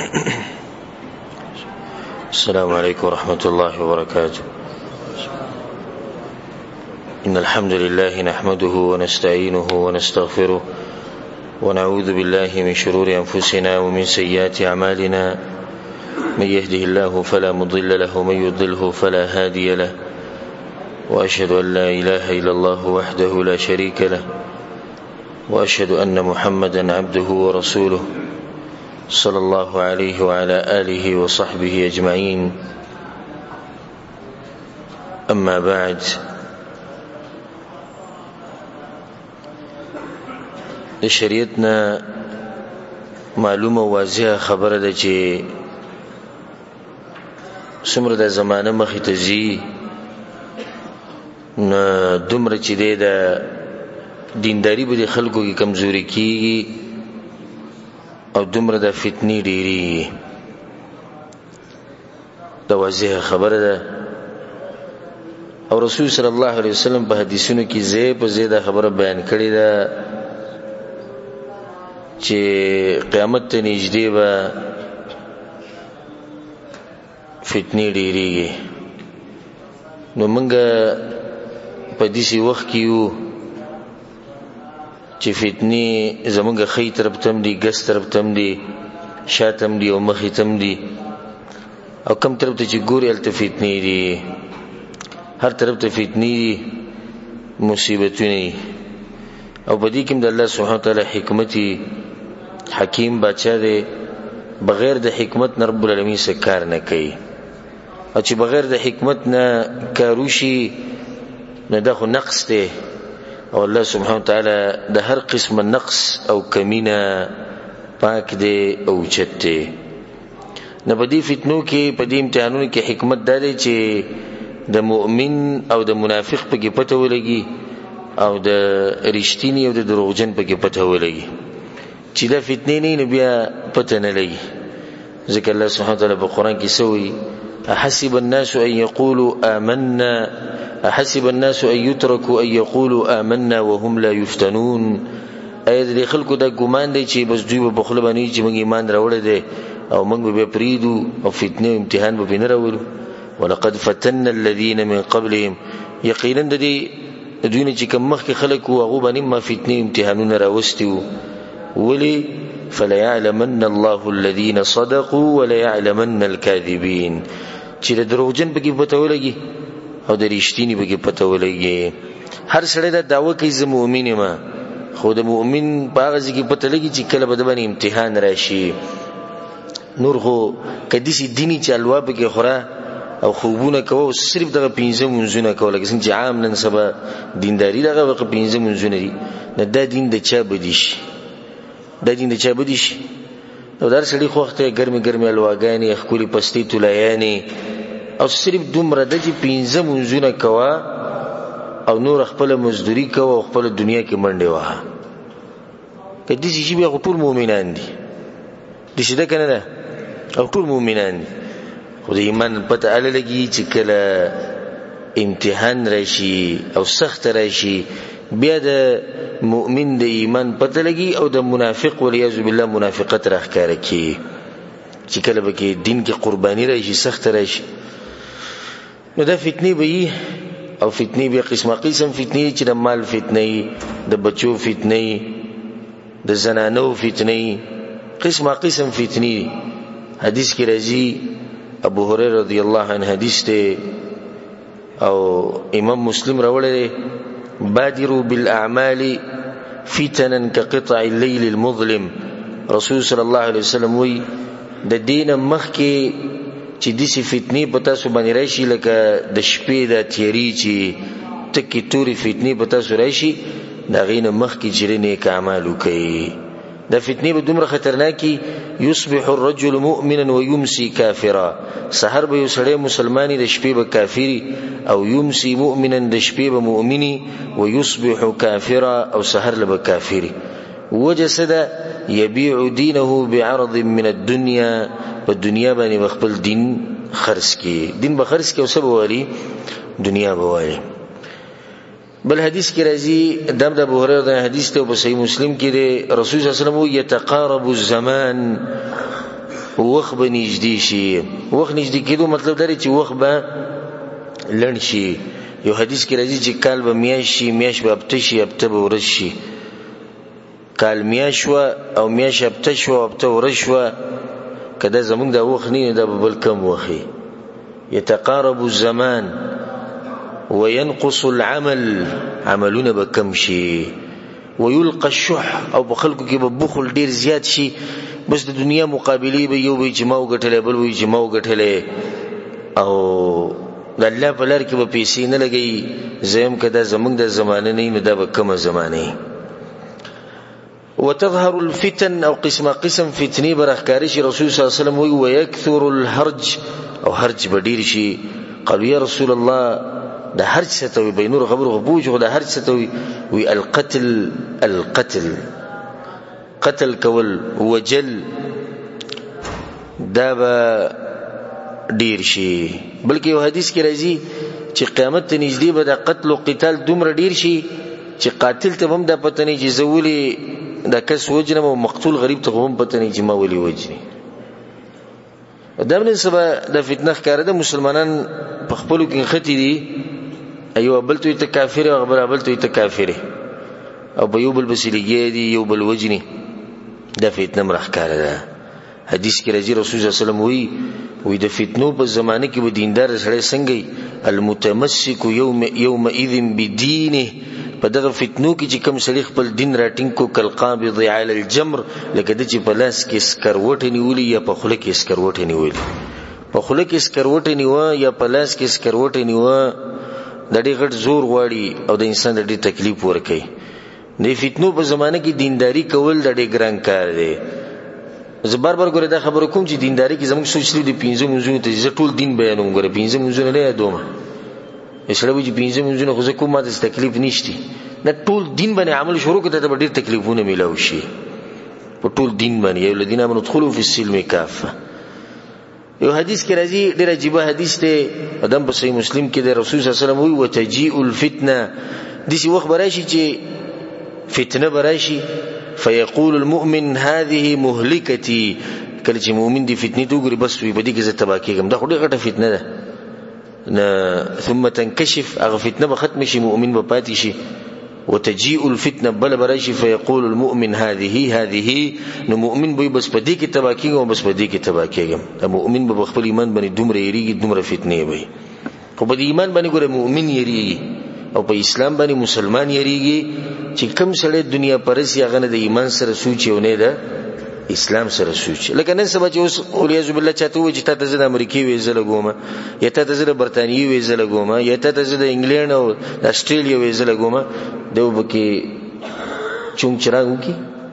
السلام عليكم ورحمة الله وبركاته. إن الحمد لله نحمده ونستعينه ونستغفره ونعوذ بالله من شرور أنفسنا ومن سيئات أعمالنا. من يهده الله فلا مضل له ومن يضلله فلا هادي له، وأشهد أن لا إله إلا الله وحده لا شريك له، وأشهد أن محمدا عبده ورسوله صلى الله عليه وعلى آله وصحبه أجمعين. أما بعد، د شریعتنا معلومه واضحه خبره ده چې څومره د زمانه مخې ته ځي نو دومره چې دی د دینداري به د خلکو کې کمزوري کېږي او دومره د فتنې ډېرېږي. دا واضحه خبره ده او رسول صلی الله علیه وسلم په حدیثونو کې ځای په ځای دا خبره بیان کړې ده چې قیامت ته نږدې به فتنې ډېرېږي. نو موږ په داسې وخت کې یو چې فتنې زموږ ښی طرف ته هم دي، ګس طرف ته هم دي، شا ته هم دي او مخې ته هم دي، او کم طرف ته چې ګورې هلته فتنې دي. هر طرف ته فتنې دي، مصیبتونه دي. او په دې کې هم د الله سبحانه وتعالی حکمت حکیم بادشاہ دی، بغیر د حکمت نه رب العالمین څه کار نه کوي. او چې بغیر د حکمت نه کار وشي نو دا خو نقص دی، او الله سبحانه وتعالی د هر قسم نقص او کمینه پاک دی او اوچت دی. نو په دې فتنو کې، په دې امتحانونو کې حکمت دا دی چې د مؤمن او د منافق پکې پته ولګي او د رښتینی او د دروغجن پکې پته ولګي. چې دا فتنې نه نو بیا پته نه لګي. ځکه الله سبحانه وتعالی په قرآن کې سوی احسب الناس ان يقولوا آمنا احسب الناس ان يتركوا ان يقولوا آمنا وهم لا يفتنون. اې دې خلکو دا ګمان دی چې بس دوی په خپل باندې چې موږ ایمان راوړل دي او موږ به پریدو او فتنه امتحان به نه راوړو. ولقد فتنا الذين من قبلهم، یقینا د دې دوی نه چې کوم مخکې خلک وو هغه باندې ما فتنه امتحانونه راوستي وو. ولی فليعلمن الله الذين صدقوا وليعلمن الكاذبين. چې د دروغجن پکې پته ولګي او د رښتینی پکې پته ولګي. هر سړی دا دعوه کوي زه مؤمن یم، خو د مؤمن په هغه ځای کې پته لګي چې کله به د باندې امتحان راشي. نور خو کدي سي دیني چې الوا پکې خورا او خوبونه کوو، صرف دغه 15 منځونه کوو، لکه څنګه چې عام نن سبا دینداری دغه 15 منځونه دي. نه دا دین د چا بدی شي، دا دین د چا بدی شي. نو در سړي خو وخت ګرمي ګرمي الواګانی خولي پستی تولایانی او صرف دومره د 15 منځونه کوا او نور خپل مزدوري کوا او خپل دنیا کې منډه وها. کدي شي بیا ټول مؤمنان دي، دي شي دا کنه ده او ټول مؤمنان دي. خو د ایمان پته اله لګي چې کله امتحان راشي او سخت راشي بیا د مؤمن د ایمان پته لګي او د منافق والعیاذ بالله منافقت راښکاره کی. چې کله به کې دین کې قرباني راشي، سخت راشي، نو دا فتنې به وي. او فتنې بیا قسمه قسم فتنې، چې د مال فتنې، د بچو فتنې، د زنانو فتنې، قسمه قسم فتنې. حدیث کې راځي، ابو هريره رضی الله عنه حدیث ته او امام مسلم راوړی دی، بادروا بالاعمال فتنا كقطع الليل المظلم. رسول صلی الله علیه وسلم وی د دین مخکې چې دسی فتنې پتا سو باندې راشي، لکه د شپې د تیری چې تکي توري فتنې پتا سو راشي، دا غینه مخکې چې نیک اعمال وکړي. دا فتنې به دومره خطرناکي، یصبح الرجل مؤمنا ويمسي كافرا. سحر به سړی مسلمانی، د شپې به کافری، او یمسی مؤمنا د شپې به مؤمنی، ويصبح كافرا او سحر له کافری. وجسد يبيع دينه بعرض من الدنيا، په دنیا باندې خپل دین خرڅ کی، دین به خرڅ کی او سبب والی دنیا به والی. بل حدیث کی راځي دم د ابو هريره د حدیث ته په صحیح مسلم کې دی رسول صلی الله علیه وسلم یتقارب الزمان وخت به نږدې شي. وخت نږدې کېدو مطلب دا دی چې وخت به لنډ شي. یو حدیث کې راځي چې کال به میاشت شي، میاشت به هفته شي، هفته به ورځ شي. کال میاشت شوه او میاشت هفته شوه او هفته ورځ شوه. که دا زمونږ دا وخت نه دا به بل کم وخت. یتقارب الزمان وینقص العمل، عملونه به کم شي. ويلقى الشح، او په خلکو کې به بخل ډیر زیات شي. بس د دنیا مقابله به یو به جما وګټلې، بل وی جما وګټلې، او د الله په لار کې به پیسې نه لګي. زم کدا زمونږ د زمانه نه نو دا به کومه زمانه. وتظهر الفتن، او قسم فتنی برخکاری شي. رسول صلی الله علیه وسلم وی ويكثر الهرج، او هرج به ډیر شي. قالوا یا رسول الله دا هرج ستوي بینور خبره بوجو دا هرج ستوي. وی القتل، قتل کول وجل دا به ډیر شي. بلکې یو حدیث کې راځي چې قیامت ته نږدې به د قتل او قتال دومره ډیر شي چې قاتل ته هم دا پته نه چې زولي دا کس وجنم او مقتول غریب ته هم پته نه چې ما ولي وجني. دا بل سبا د فتنه ښکار ده. مسلمانان په خپلو کې ختی دي، ایو بل ته کافر او بل ته کافر، او په یو بل بسلیږي دي، یو بل وجني. دا فتنه مرخکاره ده. حدیث کې راځي رسول الله صلی الله علیه وسلم وی د فتنو په زمانه کې به دیندار سره څنګه المتمسک یومئذ بدینه. په دغه فتنو کې چې کوم سړي خپل دین راټینګ کو کالقابض علی الجمر، لکه د چې په لاس کې سکروټ نیولې یا په خوله کې سکروټ نیولې. په خوله کې سکروټ نیوه یا په لاس کې سکروټ نیوه د دې غټ زور غواړي او د انسان د دې تکلیف ورکوي. د فتنو په زمانه کې دینداری کول د ډېر ګران کار دی. زه بار ګوره دا خبره کوم چې دینداری کې زموږ سوچ لري د 15 منځونو ته زه ټول دین بیانوم. ګوره 15 منځونه نه یادوم. اسلام چې 15 منځونه خو زه کوم ماته تکلیف نشتی. نه ټول دین باندې عمل شروع کړه ته ډېر تکلیفونه ملاوي شي. په ټول دین باندې یو الذين امنوا ادخلوا في السلم كافه. یو حدیث کې راځي ډېر عجیب حدیث دی. ادم په صحیح مسلم کې د رسول صلی الله علیه وسلم وی وتجيء الفتنه، دسی وخت براشي چې فتنه براشي. فيقول المؤمن هذه مهلكتي، کله چې مؤمن دی فتنه ته وګوري بس وي بدی کې زه تبا کېږم. دا خو ډېره غټه فتنه ده. ثم تنكشف، هغه فتنه به ختم شي، مؤمن به پاتې شي. وتجيء الفتنه بل براشي فيقول المؤمن هذه، نو مؤمن به بس بدی کې تبا کېږم، بس بدی کې تبا کېږم. دا مؤمن به خپل ایمان باندې دومره یریږي، دومره فتنه وي. خو په ایمان باندې ګوره مؤمن یریږي او په اسلام باندې مسلمان یریږي چې کم سره دنیا پرسي هغه نه د ایمان سره سوچ یو نه ده، اسلام سره سوچ. لکه نن سبا چې اوس اولیاء بالله چاته وي چې تاسو زه د امریکای ویزه لګوم، یا تاسو زه د برتانیې ویزه لګوم، یا تاسو زه د انګلند او د استرالیا ویزه لګوم، دوی به کې چون چراغ وکي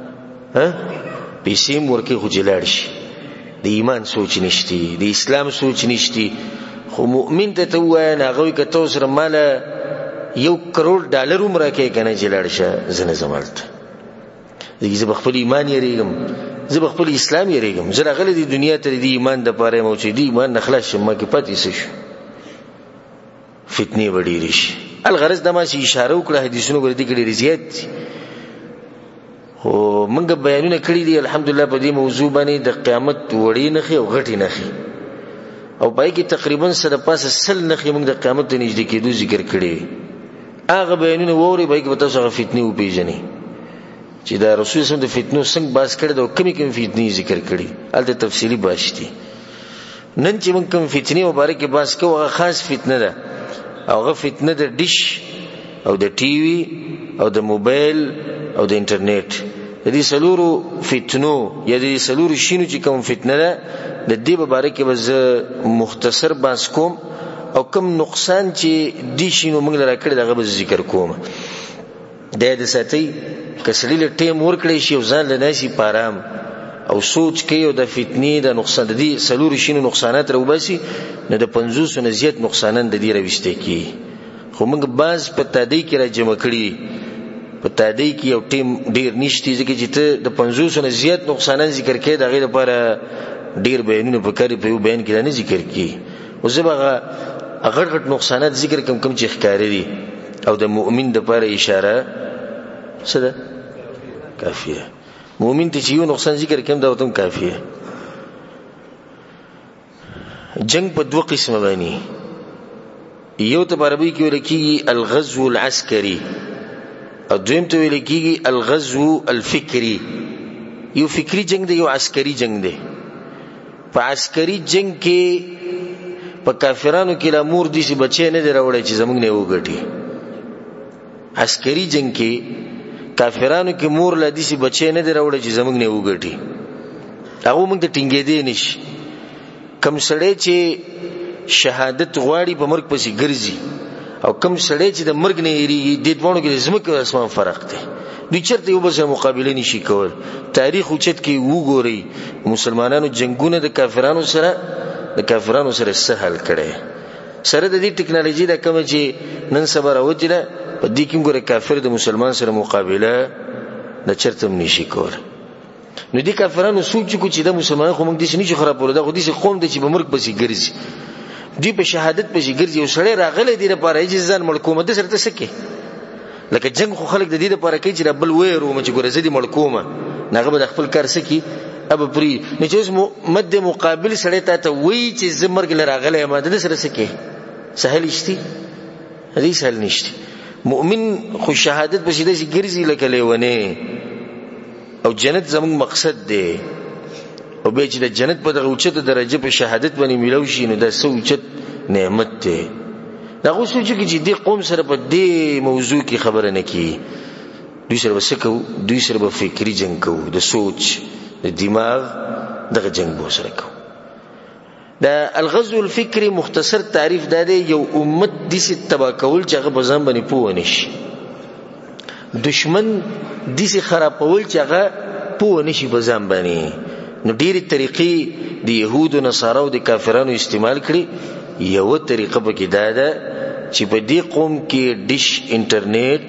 پیسې مورکه خو جلاړ شي. د ایمان سوچ نشتی، د اسلام سوچ نشتی. خو مؤمن ته وایي نه غوي کته سره مال $1 کروڑ عمره کې کنه جلاړ شه زنه زمالت. زه بخپل ایمان یریږم، زه بخپل اسلام یریږم. زه غل دي دنیا ته دي ایمان د پاره موجودي ایمان نخلاص شم کې پاتې شي. فتنه وړي ریش الغرض د ما شي اشاره وکړه حدیثونو ګر دي کړي زیات. خو موږ بیانونه کړی دي الحمدلله په دې موضوع باندې د قیامت وړي نه خي او غټي نه خي، او پای کې تقریبا سره پاسه سل نه خي موږ د قیامت ته نږدې کېدو ذکر کړی. هغه بیانونه ووري پای کې به تاسو هغه فتنه وپیژنئ چې دا رسول صلی الله علیه وسلم د فتنو څنګه باز کړی دا کمی فتنې ذکر کړي. الته تفصیلی باشتي. نن چې موږ کوم فتنې مبارک باز کوو هغه خاص فتنه ده. هغه فتنه د ډیش او د ټي وي او د موبایل او د انټرنیټ. د دې سلورو فتنو یا د دې سلورو شینو چې کوم فتنه ده د دې مبارک به زه مختصر باز کوم، او کم نقصان چې دې شینو موږ لرا کړی دغه به ذکر کوم. د ساتي کسړي له ټیم ورکړي شي او ځان له ناسي پارام او سوچ کوي او د فتنې د نقصان د دې سلور شینو نقصانات راوباسي، نه د 500 نه زیات نقصانات د دې راويسته کی. خو موږ باز په تادی کې را جمع کړي، په تادی کې یو ټیم ډیر نشتی ځکه چې ته د 500 نه زیات نقصانات ذکر کړي دغه لپاره ډیر بیانونه په کاری په یو بیان کې نه ذکر کی. او زبغه غټ غټ نقصانات ذکر کم چې ښکارې دي او د مؤمن د لپاره اشاره څه ده کافیه. مؤمن ته چې یو نقصان ذکر کوم دا وتم کافیه. جنگ په دوه قسمه باندې، یو ته عربی کې ویل کېږي الغزو العسکري او دویم ته ویل کېږي الغزو الفکری. یو فکری جنگ دی، یو عسکری جنگ دی. په عسکری جنگ کې په کافرانو کې لا مور دي چې بچي نه دی راوړی چې زمونږ نه وګټي. عسکری جنگ کې کافرانو کې مور لا دي چې بچي نه دی راوړی چې زمونږ نه وګټي. هغه موږ ته ټینګېدی نشي. کم سړی چې شهادت غواړي په مرګ پسې ګرځي او کم سړی چې د مرګ نه یریږي، د دوه کې زمکه او اسمان فرق دی. دوی چرته یو بل سره مقابله نشي کول. تاریخ اوچت کې وګورئ مسلمانانو جنگونه د کافرانو سره سهل کړي. سره د دې ټکنالوژي د کوم چې نن سبا راوځي په دې کې ګوره کافر د مسلمان سره مقابله د چرته نشي کول. نو دي کافرانو سوچ کو چې د مسلمانانو خو موږ دې نشي خرابول، دا خو دې قوم دي چې په مرګ پسې ګرځي، دوی په شهادت پسې ګرځي. او سړی راغلی دی لپاره چې ځان ملکومه د سره تسکه لکه جنگ خو خلک د دې لپاره کوي چې ربل وېرو چې ګوره زدي ملکومه ناغه به خپل کار سکی اب پری نه چې مد مقابل سړی ته وی چې زمرګ لراغلی ما د سره سکی سهل شتي هدي سهل نشته. مؤمن خو شهادت پسې د ګرځي لکه لیونه او جنت زموږ مقصد دی. او به چې د جنت په دغه اوچته درجه په شهادت باندې ملو شي نو دا سوچت نعمت دی. دا خو سوچ کې چې دې قوم سره په دې موضوع کې خبره نه کی، دوی سره وسکو، دوی سره په فکری جنگ کو، د سوچ د دماغ دغه جنگ به سره کو. دا الغزو الفکری مختصر تعریف دا دی یو امت د څه تبا کول چې هغه بزام باندې پوه نشي، دشمن د څه خرابول چې هغه پوه نشي بزام باندې. نو ډېری طریقې د يهودو نصاراو د کافرانو استعمال کړي. یو طریقه پکې دا ده چې په دې قوم کې ډیش انټرنیټ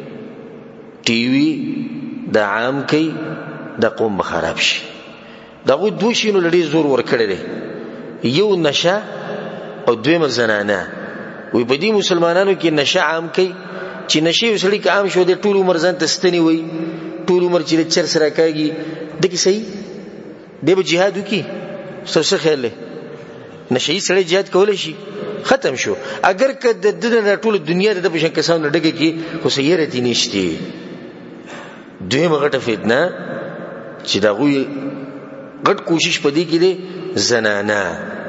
ټي وي د عام کوي د قوم خراب شي. دغه دوه شینو لري زور ورکړي دي، یو نشه او دویم زنانه. وي په دې مسلمانانو کې نشه عام کوي چې نشه وسړي کې عام شو د ټول عمر ځان تستنی وي، ټول عمر چې چر سره کوي دغه صحیح دی. به jihad وکي څه خیال له نشي سره jihad کولای شي ختم شو. اگر که د دنیا ټول دنیا د بشن کسانو ډګه کې خو سیرت نشته. دوی مغټه فتنه چې دا غوي غټ کوشش پدې کې دي زنانا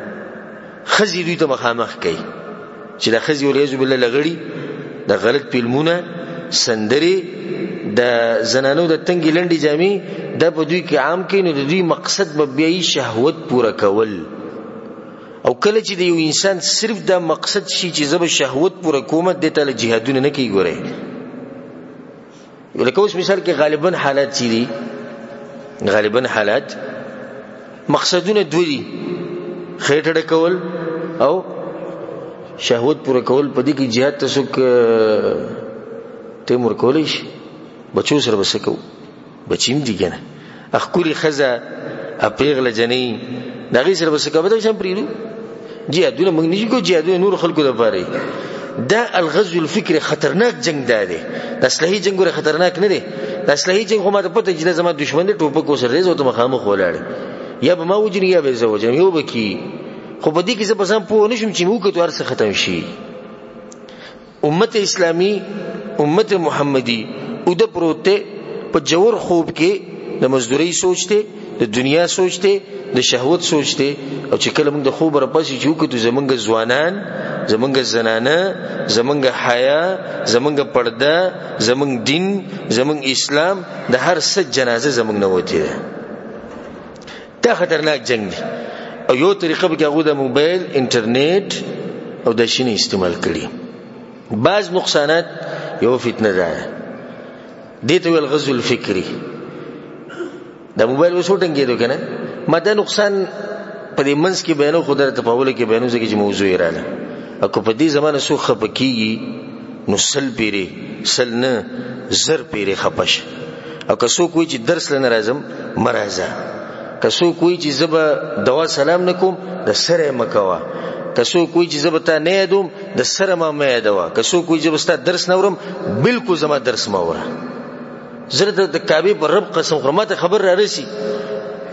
خزي دوی ته مخامخ کوي چې دا خزي ولې عزب الله لغړي د غلط فلمونه سندري د زنانو د تنګي لنډي جامي د په دوی کې عام کې نو د دوی مقصد به بیاي شهوت پوره کول. او کله چې د یو انسان صرف دا مقصد شي چې زب شهوت پوره کومه د ته جهادونه نه کوي. ګوره ولکه اوس مثال کې غالبا حالات چي دي، غالبا حالات مقصدونه دوی دي، خېټه کول او شهوت پوره کول. په دې کې jihad تاسو تیمور کولای شي بچو سره وسکو بچیم دي کنه اخکولی خزا اپیغله جنې دغه سره وسکو به شم پریرو jihadونه موږ نشو کو jihadونه نور خلکو د پاره. دا الغزو الفکری خطرناک جنگ دی. د اصلي جنگ ګره خطرناک نه دی. د اصلي جنگ خو ماته پته چې زما دشمن دی ټوپک وسره زه ته مخامخ ولاړ یا به ما وجنی یا به زه وجنم یو بکی. خو په دې کې زه بسام پوه نشم چې موږ ته ورسره ختم شي. امت اسلامی امت محمدی او د پروته په جوور خوب کې د مزدوري سوچته، د دنیا سوچته، د شهوت سوچته. او چې کله موږ د خوب را پاسې چې وکړو زمونږ ځوانان، زمونږ زنانه، زمونږ حیا، زمونږ پرده، زمونږ دین، زمونږ اسلام د هر څه جنازه زمونږ نه وتی ده. دا خطرناک جنگ دی. او یو طریقه به هغه د موبایل انټرنیټ او د شینه استعمال کړي. بعض نقصانات یو فتنه ده دته ویل غزو الفکری. د موبایل وسوټنګې کنه ما دا نقصان په دې منځ کې بیانو خدای ته په اوله کې بیانو ځکه چې موضوع یې رااله. او په دې زمانه سو خپکیږي نو سل پیری سل نه زر پیری خپش. او که څوک وایي چې درس لنه راځم مرزه، که څوک وایي چې زبا دوا سلام نکوم د سره مکوا، که څوک وایي چې زبا ته نه یادوم د سره ما مې دوا، که څوک وایي چې بستا درس نورم بالکل زما درس ما وره. زره د کعبه پر رب قسم خرماته خبر را رسی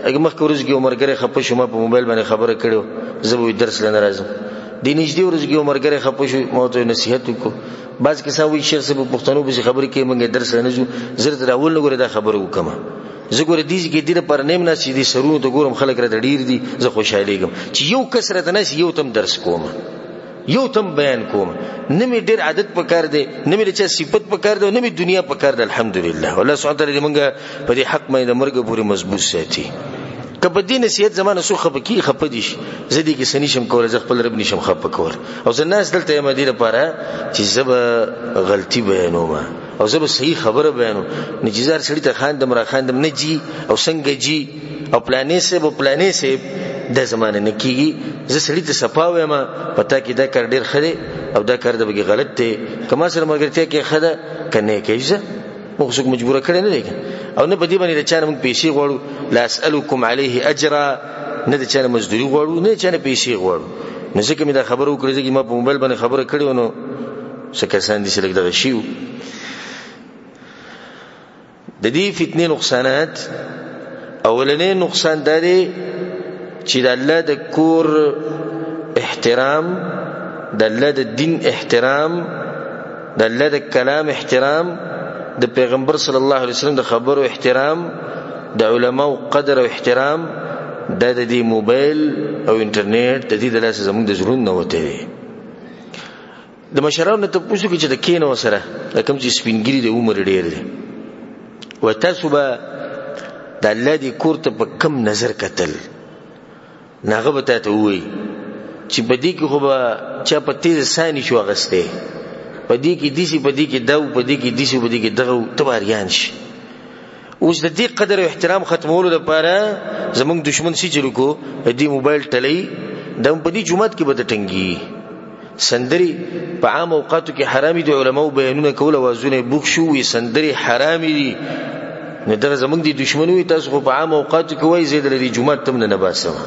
اګه مخ ورځ کې عمرګره خپه شو ما په موبایل باندې خبره کړو زه به درس لنه راځم د نږدې ورځ کې عمرګره خپه شو ما ته نصيحت وکړو بعض کسان وایي شیخ صاحب پښتنو به خبرې کوي موږ درس لنه جو زړه راول نه غوړي دا خبره وکم زه ګوره دې کې ډیره پر نیم نه سي دي سرونو ته ګورم خلک را ډیر دي زه خوشالېږم چې یو کثرت نه یو تم درس کوم یو تم بیان کوم نه می ډیر عادت پکار دی نه می چې صفت پکار دی نه می دنیا پکار دی الحمدلله والله سبحانه تعالی موږ په دې حق مې د مرګ پورې مضبوط ساتي کبه دې نصیحت زمانه سو خپکی خپدیش زدي کې سنیشم کول ز خپل رب نشم خپ کول او زناس دلته یم دې لپاره چې زب غلطي بیانوم او زب صحیح خبره بیانو نجزار سړی ته خاندم را خاندم نه جی او څنګه جی او پلانې سه د زمانه نه کیږي زه سړی ته صفاوې ما پتا کې دا کار ډیر خره او دا کار د بګي غلط دی کما سره مګرتیا کې خده کنه کیږي مو څوک مجبور کړي نه دی او نه بدی باندې چانه موږ پیسې غواړو لا اسالکم علیه اجر نه د چانه مزدوري غواړو نه چانه پیسې غواړو نه ځکه مې دا خبرو کړې چې ما په موبایل باندې خبره کړې ونه څه کسان دي چې لګ دغه شیو د دې فتنې نقصانات اولنې نقصان دی چې د الله د کور احترام د الله د دین احترام د الله د کلام احترام د پیغمبر صلی الله علیه وسلم د خبرو احترام د علماء قدر او احترام د دې موبایل او انټرنیټ د دې د لاسه زموږ د زړونو نه وته دي د مشرانو ته پوښتنه کې چې د کینو سره کوم چې سپینګری د عمر ډیر دي وتاسو به د الله دی کور ته په کم نظر کتل ناغه به ته وای چې بدی کې خو به چا په تیز ثاني شو غسته پدې کې دیسی پدې کې داو پدې کې دیسی پدې کې دغه تباریان شي اوس د دې قدر او احترام ختمولو لپاره زمونږ دشمن سي چلو کو دې موبایل ټلې د پدې جمعات کې بده ټنګي سندري په عام اوقاتو کې حرامي دي علماء بیانونه کول وازونه بوښو وي سندري حرامي دي نه دغه زمونږ دي دشمنوي تاسو په عام اوقاتو کې وای زید لري جمعات تم نه باسه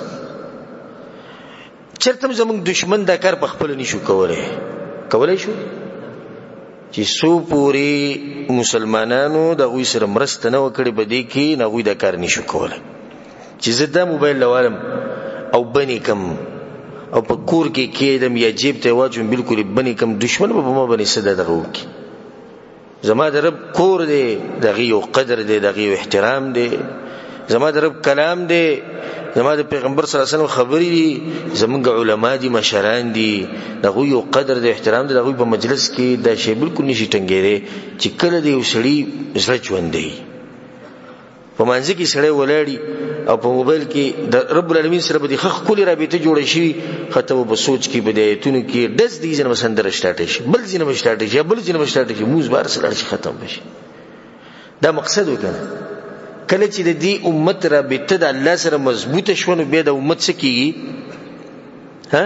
چرته زمونږ دشمن دا کار په خپل نشو کولای شو چې سو پوری مسلمانانو د غوي سره مرسته نه وکړي بده کې نه غوي دا کار نشو کولای چې زه دا موبایل لوالم او بني کم او په کور کې کېدم یا جیب ته واچوم بالکل بني کم دشمن په ما باندې صدا دغه وکي زما د رب کور دی دغه یو قدر دی دغه یو احترام دی زما د رب کلام دی زما د پیغمبر صلی الله علیه وسلم خبرې دي زمونږ علما دي مشران دي دغه یو قدر د احترام د دغه په مجلس کې دا شی بالکل نشي ټنګېره چې کله دی وسړي زړه ژوندې په منځ کې سړی ولاړی او په موبایل کې د رب العالمین سره به د خخ کلی رابطه جوړه شي خطو په سوچ کې بدایتونو کې دز دي جن مسندر سٹارټ شي بل ځینې سٹارټ شي بل ځینې سٹارټ شي موږ بار سره ختم بشي دا مقصد وکنه کله چې د دې امت رابطه د الله سره مضبوطه شونه به د امت څخه کیږي ها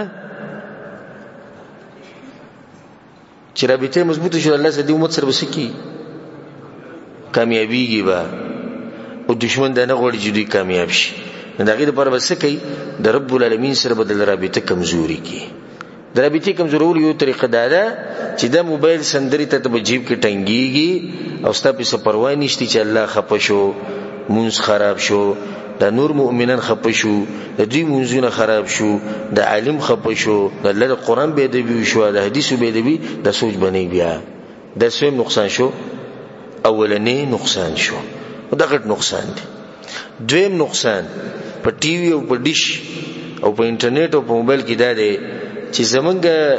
چې رابطه مضبوطه شونه الله سره د امت سره وسکی کامیابیږي با او دشمن دا نه غوړي چې دوی کامیاب شي دا غیر پر وسکی د رب العالمین سره بدل رابطه کمزوري کی د رابطه کمزورول یو طریقه دا ده چې د موبایل سندري ته په جیب کې ټنګيږي او ستاسو په پروا نشته چې الله خپه شو مونږ خراب شو د نور مؤمنان خپه شو د دې مونږونه خراب شو د عالم خپه شو د الله قرآن به ادبي شو د حدیثو به ادبي د سوچ بنې بیا د سوم نقصان شو اولنې نقصان شو دا غټ نقصان دی دویم نقصان په ټي وي او په ډیش او په انټرنیټ او په موبایل کې دا دی چې زمونږ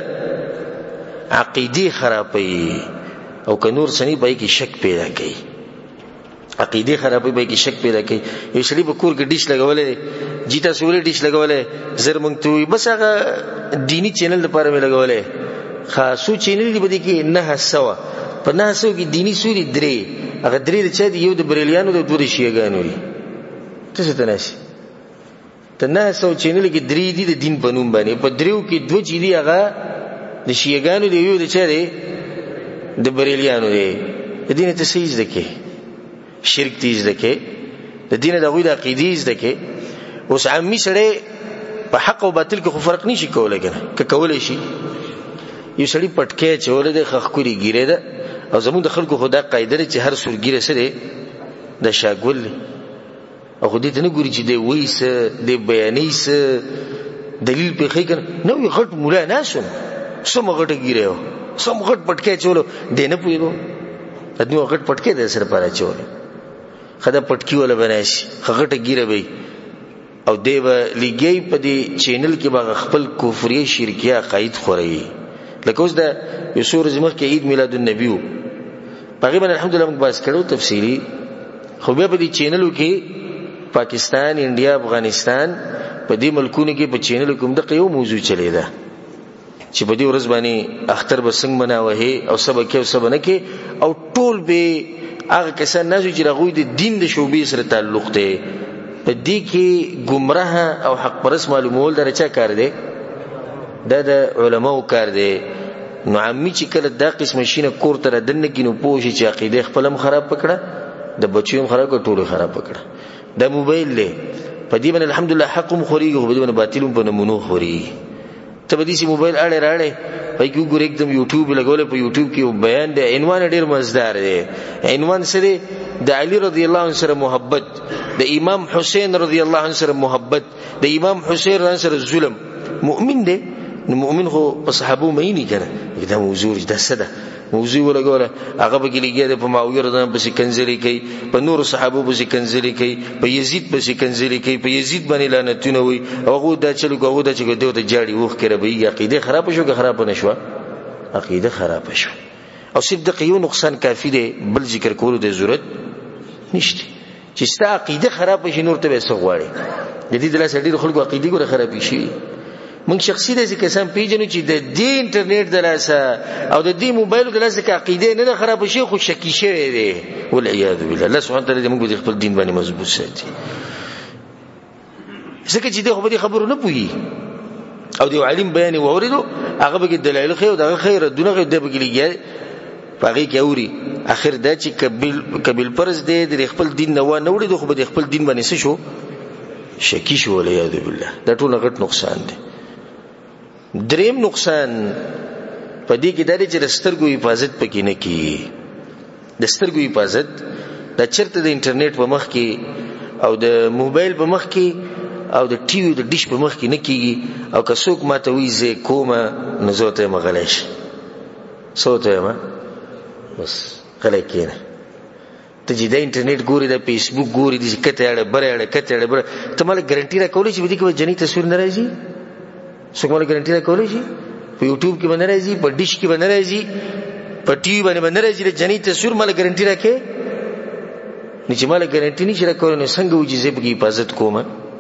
عقیده خرابوي او که نور سنی پای کې شک پیدا کوي عقیده خرابوي پای کې شک پیدا کوي یو شړي په کور کې ډیش لګولې جیتا سولې ډیش لګولې زر مونږ ته بس هغه دینی چینل لپاره مې لګولې خاصو چینل دی بده کې نه حسوا په نه حسو کې دینی سوري درې هغه درې چې یو د بریلیانو د دوه شیګانو دي څه ته نشي ته نه حسو چینل کې درې دي د دین په نوم باندې په دریو کې دوه چې دي هغه د شیګانو دی یو د چا دی د بریلیانو دی د دین ته سیز دکې شرک تیز دکې د دین د غوی د عقیدې دکې اوس عامي سره په حق او باطل کې خو فرق نشي کولای کنه که کولای شي یو سړی پټکې چولې د خخکوري ګیره ده او زموږ د خلکو خدا قاعده چې هر سورګیره سره د شاګول او خو دې ته نه ګوري چې دی وایي څه دی بیانوي څه دلیل پې ښیي که نه وي غټ مولا ناست وم سمه غټه ګیره وه سم غټ پټکی اچولو دی نه پوهېدو ادمي غټ پټکی دی سره پر اچولی ښه دا پټکي والا به ناشي ښه غټه ګیره به او دی به لګیایي په دې چینل کې به خپل کفریه شرکیه عقاید خوروي لکه اوس دا یو څو ورځې مخکې عید میلاد النبي و په هغې باندې الحمدلله موږ بحث کړی تفصیلي خو بیا په دې چینلو کې پاکستان انډیا افغانستان په دې ملکونو کې په چینلو کې هم دغه یو موضوع چلیده چې په دې ورځ باندې اختر به څنګه مناوهې او څه به کې او څه به نه کې او ټول به هغه کسان ناست چې د هغوی د دین د شعبې سره تعلق دی په دې کې ګمراه او حق پرست معلومول دا چا کار دی دا د علماو کار دی نو عامي چې کله دا قسمه شینه کور ته رادنه کې نو پوه شي چې عقیده خپل هم خراب پکړه د بچو هم خراب کړه ټول خراب پکړه دا موبایل له په دې باندې الحمدلله حق هم خوريږي په دې باندې باطل هم په نمونو خوريږي ته به دې سي موبایل اړه راړې پای کې ګور एकदम یوټیوب لګولې په یوټیوب کې بیان دی عنوان ډېر مزدار دی عنوان سره د علی رضی الله عنه سره محبت د امام حسین رضی الله عنه سره محبت د امام حسین رضی الله سره ظلم مؤمن دی نو مؤمن خو په صحابو مې نه کنه دا موضوع ده سده موضوع ولګوله هغه به لګیږي په معاویه رضی الله عنه په کنځلي کوي په نور صحابو په کنځلي کوي په یزید په کنځلي کوي په یزید باندې لعنتونه وي هغه دا چلو هغه دا چې دوی ته جاړي وخ کړه به عقیده خراب شو که خراب نه شو عقیده خراب شو او صرف د قیو نقصان کافی دی بل ذکر کولو د ضرورت نشته چې ستا عقیده خراب شي نور ته وسه غواړي د دې دلته ډېر خلکو عقیده ګره خراب شي من شخصي داسې کسان پیژنو چې د دې انټرنیټ د لاسه او د دې موبایل د لاسه کې عقیده نه خراب شي خو شکی شوی دی والعیاذ بالله الله سبحانه وتعالی موږ د خپل دین باندې مضبوط ساتي ځکه چې دغه به خبرو نه پوي او دی عالم بیان ووریدو هغه به دلایل خو دغه خیر دونه د بګلیږي پاره کې اوري اخر دا چې کبل پرز دی د خپل دین نه و نه وړي خو به د خپل دین باندې څه شو شکی شو والعیاذ بالله دا ټول غټ نقصان دی دریم نقصان پدې کې دا چې سترګو حفاظت پکې نه کی د سترګو حفاظت د چرته د انټرنیټ په مخ کې او د موبایل په مخ کې او د ټي وي د ډیش په مخ کې نه کیږي او که څوک ماته وی زه کومه نزوته مغلیش صوته ما بس کله کېنه ته چې د انټرنیټ ګوري د فیسبوک ګوري د کته اړه بره اړه کته اړه بره ته مال ګارانټي را کولې چې دې کې جنې تصویر نه راځي څوک مال ګارانټي را کولې شي په یوټیوب کې باندې راځي په ډیش کې باندې راځي په ټي وي باندې راځي د جنې تصویر مال ګارانټي راکې نه چې مال ګارانټي نشي را کولای نو څنګه وځي زه به حفاظت کوم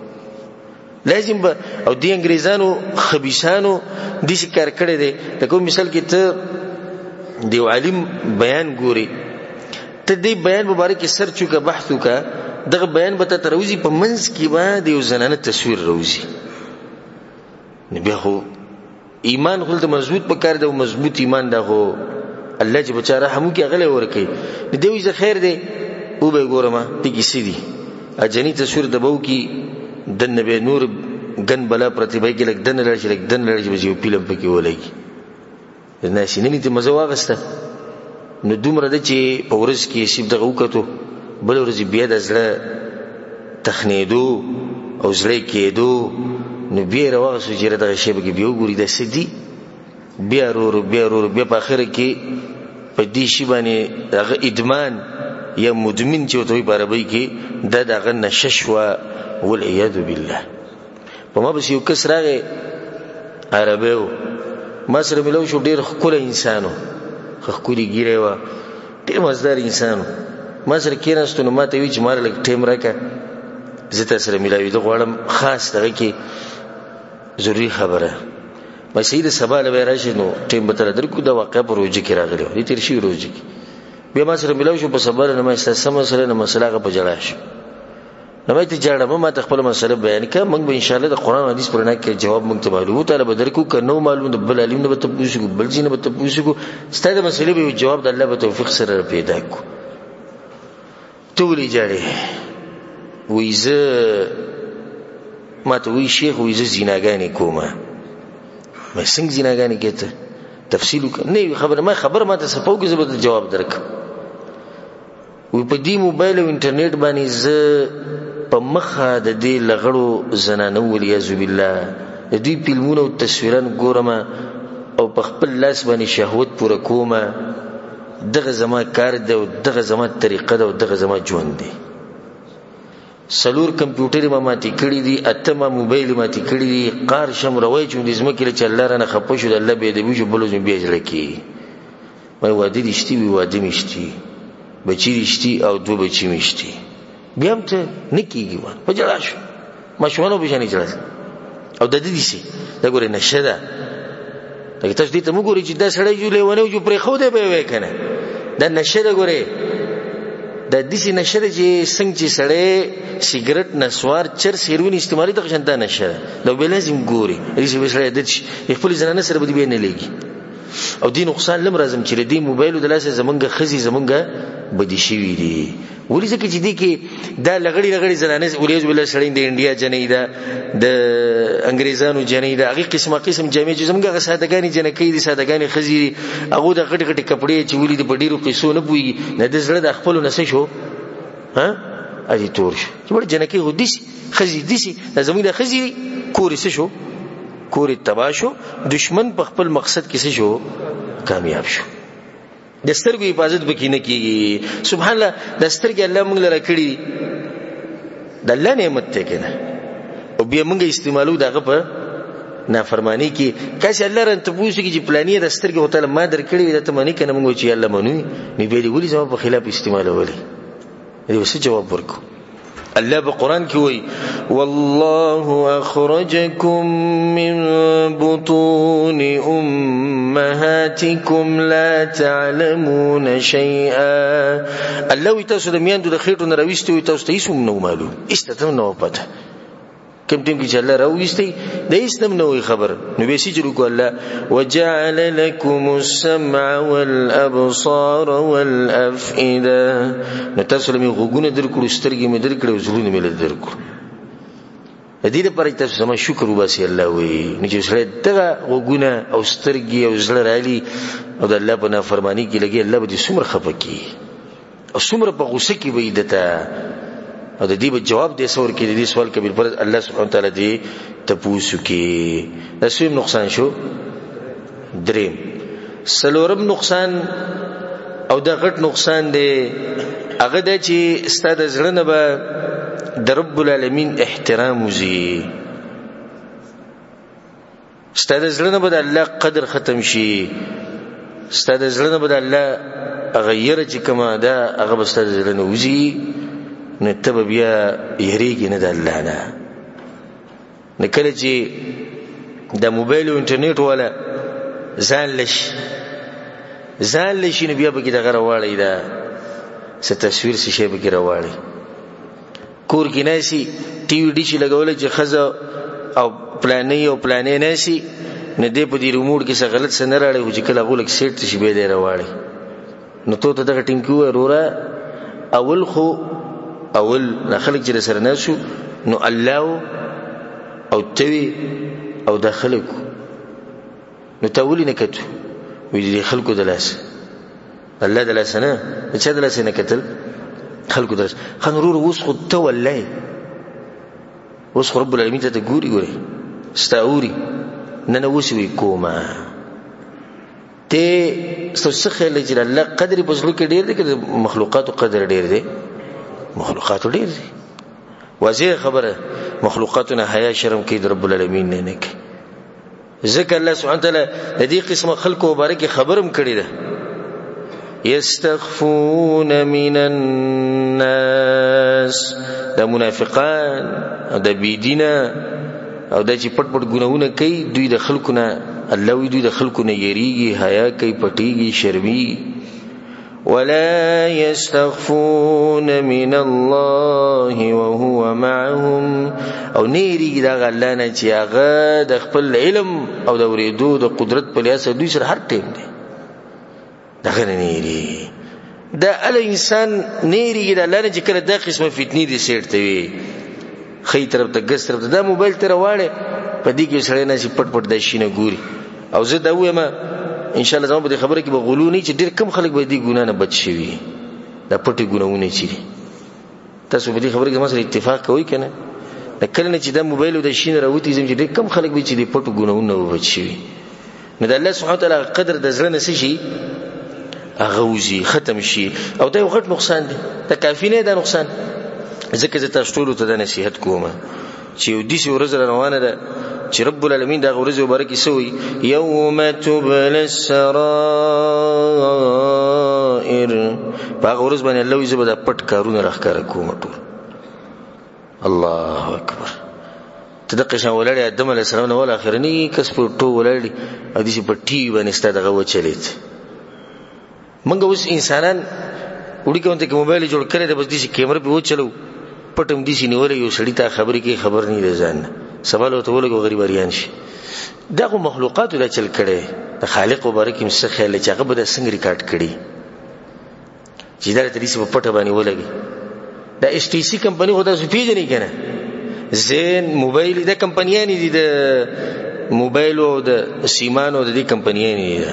لازم به او دی انګريزانو خبيثانو د شي کار کړی دی د کوم مثال کې ته دی عالم بیان ګوري ته دی بیان مبارک سرچ وکړه بحث وکړه دغه بیان به ته تروزی په منځ کې به د یو زنانه تصویر روزي نبي هو ایمان خپل مضبوط پکار دی او مضبوط ایمان دا هو الله چې بچاره همو کې غلې ورکي دی وي خیر دی او به ګورما ته کیسې دي اجنی تصویر دبو کې د نبی نور غن بلا پرتیبای کې لګ دن لړ لګ دن لړ چې یو فلم پکې ولګي نه سینې ته مزه واغسته نو دومره د چې په ورځ کې شپ دغه وکړو بل ورځ بیا د زړه تخنیدو او زړه کېدو نو بیا راوځي چې دغه شی به بیا وګوري د سدي بیا ورو بیا په اخر کې په دې شی باندې هغه ادمان یا مدمن چې وته په عربی کې دغه نششوا والعياذ بالله په ما بس یو کس راغی عربیو ما سره ملو شو ډیر خپل انسانو خپلې ګیره و ډیر مزدار انسانو ما سره کېناستو نو ما ته وی چې مار لګ ټیم راکا زه تاسو سره ملایوي د غوړم خاص دغه کې ضروری خبره ما سید سبا له راشي نو ټیم به تر درکو دا واقع پر روزي کې راغلی دي تیر شي روزي کې بیا ما سره ملو شو په صبر نه ما سم سره نه مسله په جړا شو نو مې ته جوړه ما ته خپل مسله بیان کړم موږ به ان شاء الله د قران حدیث پر نه کې جواب موږ ته معلومه تعالی بدر کو کنو معلوم د بل علم نه به تاسو کو بل جن به تاسو کو ستاسو مسلې به جواب د الله په توفیق سره پیدا کو ټولې جاړي وېزه ما ته وی شیخ وېزه زیناګانی کومه مې څنګه زیناګانی کېته تفصیل نه خبر ما ته سپوږی زبر جواب درک وې په دې موبایل او انټرنیټ باندې ز په مخه د دې لغړو زنانو ولیعذ بالله د دوی فلمونه او تصویران ګورم او په خپل لاس باندې شهوت پوره کوم. دغه زما کار دی او دغه زما طریقه ده او دغه زما ژوند دی. 4 کمپیوټر ما ماتي کړی دي، 8 ما موبایل ماتي کړی دي. قار شم روي چې د زمکه چې الله رانه خپه شو د الله به دې وجو بلوز بیا جوړ کی. مې واده دشتي وی واده مشتي بچی دشتي او 2 بچی مشتي بیا هم ته نکیږي وان په جړا شو مشوانو به شنه جړل او د دې دي دا ګوره نشه ده. دا تاسو دې ته موږ چې دا سړی جو لیونه جو پرې خو دې به وای کنه دا نشه ده. ګوره د دې نشه ده چې څنګه چې سړی سیګریټ نسوار چر سیروین استعمالي د خشنده نشه ده. دا به لازم ګوري ریسه به سړی د خپل ځنانه سره به نه لګي او دې نقصان لم راځم چې دې موبایل د لاسه زمونږه خزي زمونږه بدی شي ویری ولې ځکه چې دې کې دا لغړی زنانه ولیعذ بالله سړی د انډیا جنې ده د انګريزانو جنې ده هغه قسم جامې چې زمونږه سادهګانی جنکې دي سادهګانی خزي هغه د غټ کپڑے چې ولې د ډیرو پیسو نه پوي نه د زړه د خپل نسه شو ها اجي تور شو چې ور جنکې هدي خزي دي زمونږه خزي کورې شو کورې تبا شو دشمن په خپل مقصد کې شو کامیاب شو. د سترګو حفاظت وکړي نه کیږي. سبحان الله د سترګې الله موږ لره کړی د الله نعمت ته کنه او بیا موږ استعمالو دغه په نافرمانی کې کاش الله رن ته پوښتنه کې چې پلانې د سترګې هوته ما در کړی د ته مانی کنه موږ چې الله منو نه به دې ولې جواب په خلاف استعمالولې دې وسه جواب ورکو. الله بقرآن کې وایي والله اخرجكم من بطون امهاتكم لا تعلمون شيئا. الله وي تاسو د میاندو د خېټو نه راويستي وي تاسو ته هیڅ نو معلوم استته نو پته کوم ټیم کې چې الله راويستي د هیڅ نو خبر نو به سي جوړ کو الله وجعل لكم السمع والابصار والافئده نو تاسو لمي غوګونه درکړو سترګې مې درکړو زړونه مې درکړو. د دې لپاره تاسو زما شکر وباسي الله وي نو چې سره دغه غوګونه او سترګې او زړه رالي او د الله په نافرمانی کې لګي الله به دې څومره خفه کی او څومره په غوسه کې وي دته او د دې په جواب دې سور کې دې سوال کبیر پر الله سبحانه تعالی دې تپوسو کې. دا سویم نقصان شو. دریم سلورم نقصان او دا غټ نقصان دی هغه د چې ستاد زړه نه به د رب العالمین احترام وزي ستاد زړه نه به د الله قدر ختم شي ستاد زړه نه به د الله غیر چې کما دا هغه به ستاد زړه نه وزي نو تب بیا یریږي نه د الله نه. نو کله چې د موبایل او انټرنیټ ولا ځان لشي نو بیا به کې دغه راوړی دا څه تصویر څه شی به کې راوړی کور کې ناسي ټي وي ډیش لګول چې خزه او پلانې ناسي نه دې په دې ریموټ کې څه غلط څه نه راړي چې کله غولک سیټ شي به دې راوړی نو ته دغه ټیم کې ورورا اول خلک چې سره ناسو نو الله او توي او داخلك نو تاولي نکتو وی خلکو دلاس الله دلاس نه چې دلاس نه کتل خلکو دلاس خنورور وس خو تولای وس رب العالمین ته ګوري استاوري نن وسوي کوما ته څه خل چې الله قدر په څلو کې ډیر دي چې مخلوقات قدر ډیر دي مخلوقات ډیر دي واضح خبره مخلوقاتنا حیا شرم کې رب العالمین نه کې ذکر الله سبحانه وتعالى د دې قسمه خلقو مبارک خبرم کړی ده یستخفون من الناس د منافقان او د بيدینا او د چې پټ ګناونه کوي دوی د خلقونه الله وی دوی د خلقونه یریږي حیا کوي پټیږي شرمي ولا يستخفون من الله وهو معهم او نیریږي دا الله نه چې هغه د خپل علم او د ورېدو د قدرت په لیاسه دوی سره هر ټیم دی دا غنه نیری دا ال انسان نیریږي دا الله نه چې کله دا قسمه فتنې دي سیټ وي خې طرف ته ګس طرف ته دا موبایل تر واړې په دې کې سره نه چې پټ د شینه ګوري او زه دا وایم ان شاء الله زموږ په خبره کې به غلو نه چې ډېر کم خلک به دې ګنا نه بچ شي دا پټي ګناونه چي تاسو په دې خبره کې مسله اتفاق کوئ کنه د کله چې د موبایل او د شین راوتی زم چې کم خلک به چې د پټو ګناونه وبچي نو د الله سبحانه وتعالى قدر د زړه نس شي اغوزي ختم شي او دا یو غټ نقصان دی دا کافی نه دا نقصان ځکه چې تاسو ټول ته د نصيحت کوم چې د دې ورځ روانه ده چې رب العالمین دا ورځ مبارکه سوی یوم تبل السرائر په ورځ باندې الله یې زبر د پټ کارونه راخاره کوم ټول الله اکبر تدقه شان ولړی ادم علیه السلام نو ول اخرنی کس په ټو ولړی او دې په ټي باندې ستاده غو چلیت منګه اوس انسانان وړي کوم ته موبایل جوړ کړی د بس دې کیمرې په و چلو پټم دې شي نیولې یو سړی ته خبرې کې خبر نه دی ځان سوال او ته ولګو غریباریان شي دغه مخلوقات د چل کړي د خالق مبارک مس خیال چې هغه به د څنګه ریکارډ کړي چې دا ترې په پټه باندې ولګي دا اس ټي سي کمپنی خو تاسو پیژنئ کنه زین موبایل د کمپنیانې دي د موبایل او د سیمانو د دې کمپنیانې دي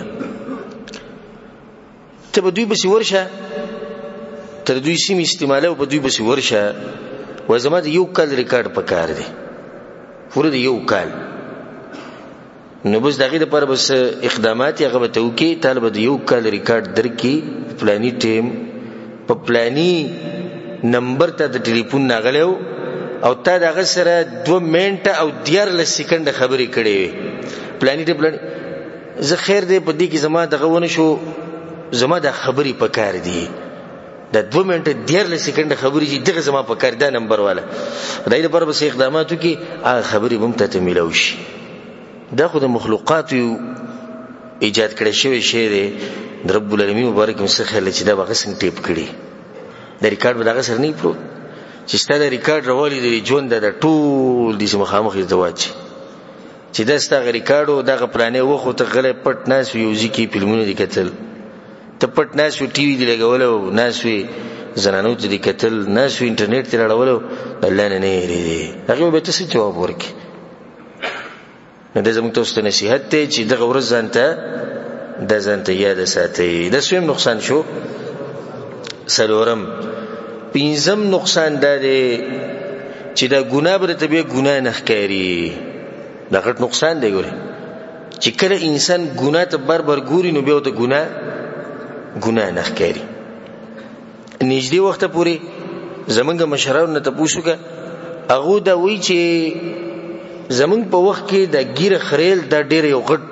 ته به دوی بس ورشه تر دوی سیم استعماله او په دوی بس ورشه و زما د یو کال ریکارډ پکار دی پوره د یو کال نو بس دغه د پر بس اقدامات هغه به توکي طالب د یو کال ریکارډ درکې پلاني ټیم په پلاني نمبر ته د ټلیفون ناغلو او تا دغه سره 2 منټه او 14 سکند خبرې کړې وي پلاني ټیم پلان زه خیر دې په دې کې زما دغه ونه شو زما د خبرې پکار دی د 2 منټه 14 سکند خبرې چې دغه زما پکار دا نمبر والا دای د پر بس اقداماتو کې هغه خبرې بمته ته ملو شي دا خو د مخلوقات ایجاد کړي شوی شی دی رب العالمین مبارک مسخه چې دا بغه څنګه ټیپ کړي د ریکارډ به دغه سر نه پرو چې ستاسو ریکارډ راولي د ژوند د ټول د مخامخ زواج چې دا ستاسو ریکارډو دغه پلانې وخت ته غلې پټ ناس میوزیک فلمونه دي کتل ته پټ ناس ټي وي دی لګول او ناس وی زنانو ته دي کتل ناس وی انټرنیټ ته راول الله نه نه لري هغه به تاسو جواب ورکړي نو د زموږ تاسو ته نصيحت ته چې دغه ورځ ځانته یاد ساتي د سویم نقصان شو سلورم پینځم نقصان دا دی چې دا ګناه بر ته به ګناه نه ښکاري دا غټ نقصان دی ګوره چې کله انسان ګناه ته بار ګوري نو به ته ګناه نه ښکاري نږدې وخت پورې زمونږ مشرانو ته پوښوکه هغه دا وی چې زمونږ په وخت کې د ګیره خریل دا ډېر یو غټ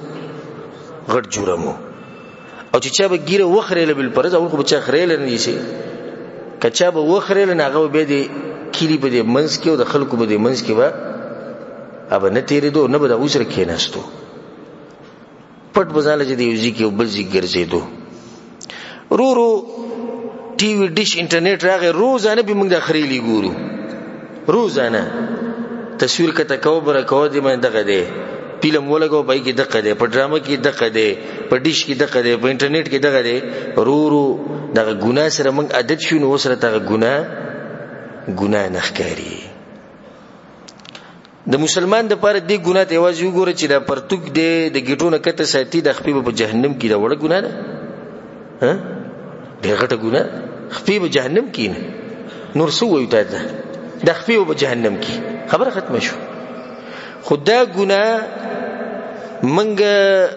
جرم او چې چا به ګیره وخریل بل پرز او خو چا خریل نه شي کچا به وخریل نه هغه به دي کلی په دې منځ کې او د خلکو په دې منځ کې به اب نه تیرې دو نه به د اوسره کې نهستو پټ بزاله چې دی یوزي کې بل ځای ګرځېدو رو ټي وي ډیش انټرنیټ راغی روزانه به موږ د خریلي ګورو روزانه تصویر کته کو بر کو دې مې دغه دی فلم ولګو پای کې دغه دی په ډرامه کې دغه دی په ډیش کې دغه دی په انټرنیټ کې دغه دی رو دغه ګناه سره موږ عادت شو نو سره دغه ګناه نه ښکاري د مسلمان د پاره دې ګناه ته واځي وګوره چې دا پرتګ دی د ګټونه کته ساتي د خپل په جهنم کې دا وړه ګناه ده ها ډېر غټه ګناه خپل په جهنم کې نه نور څه وایي ته د خپل په جهنم کې خبره ختمه شو خدا ګناه منګه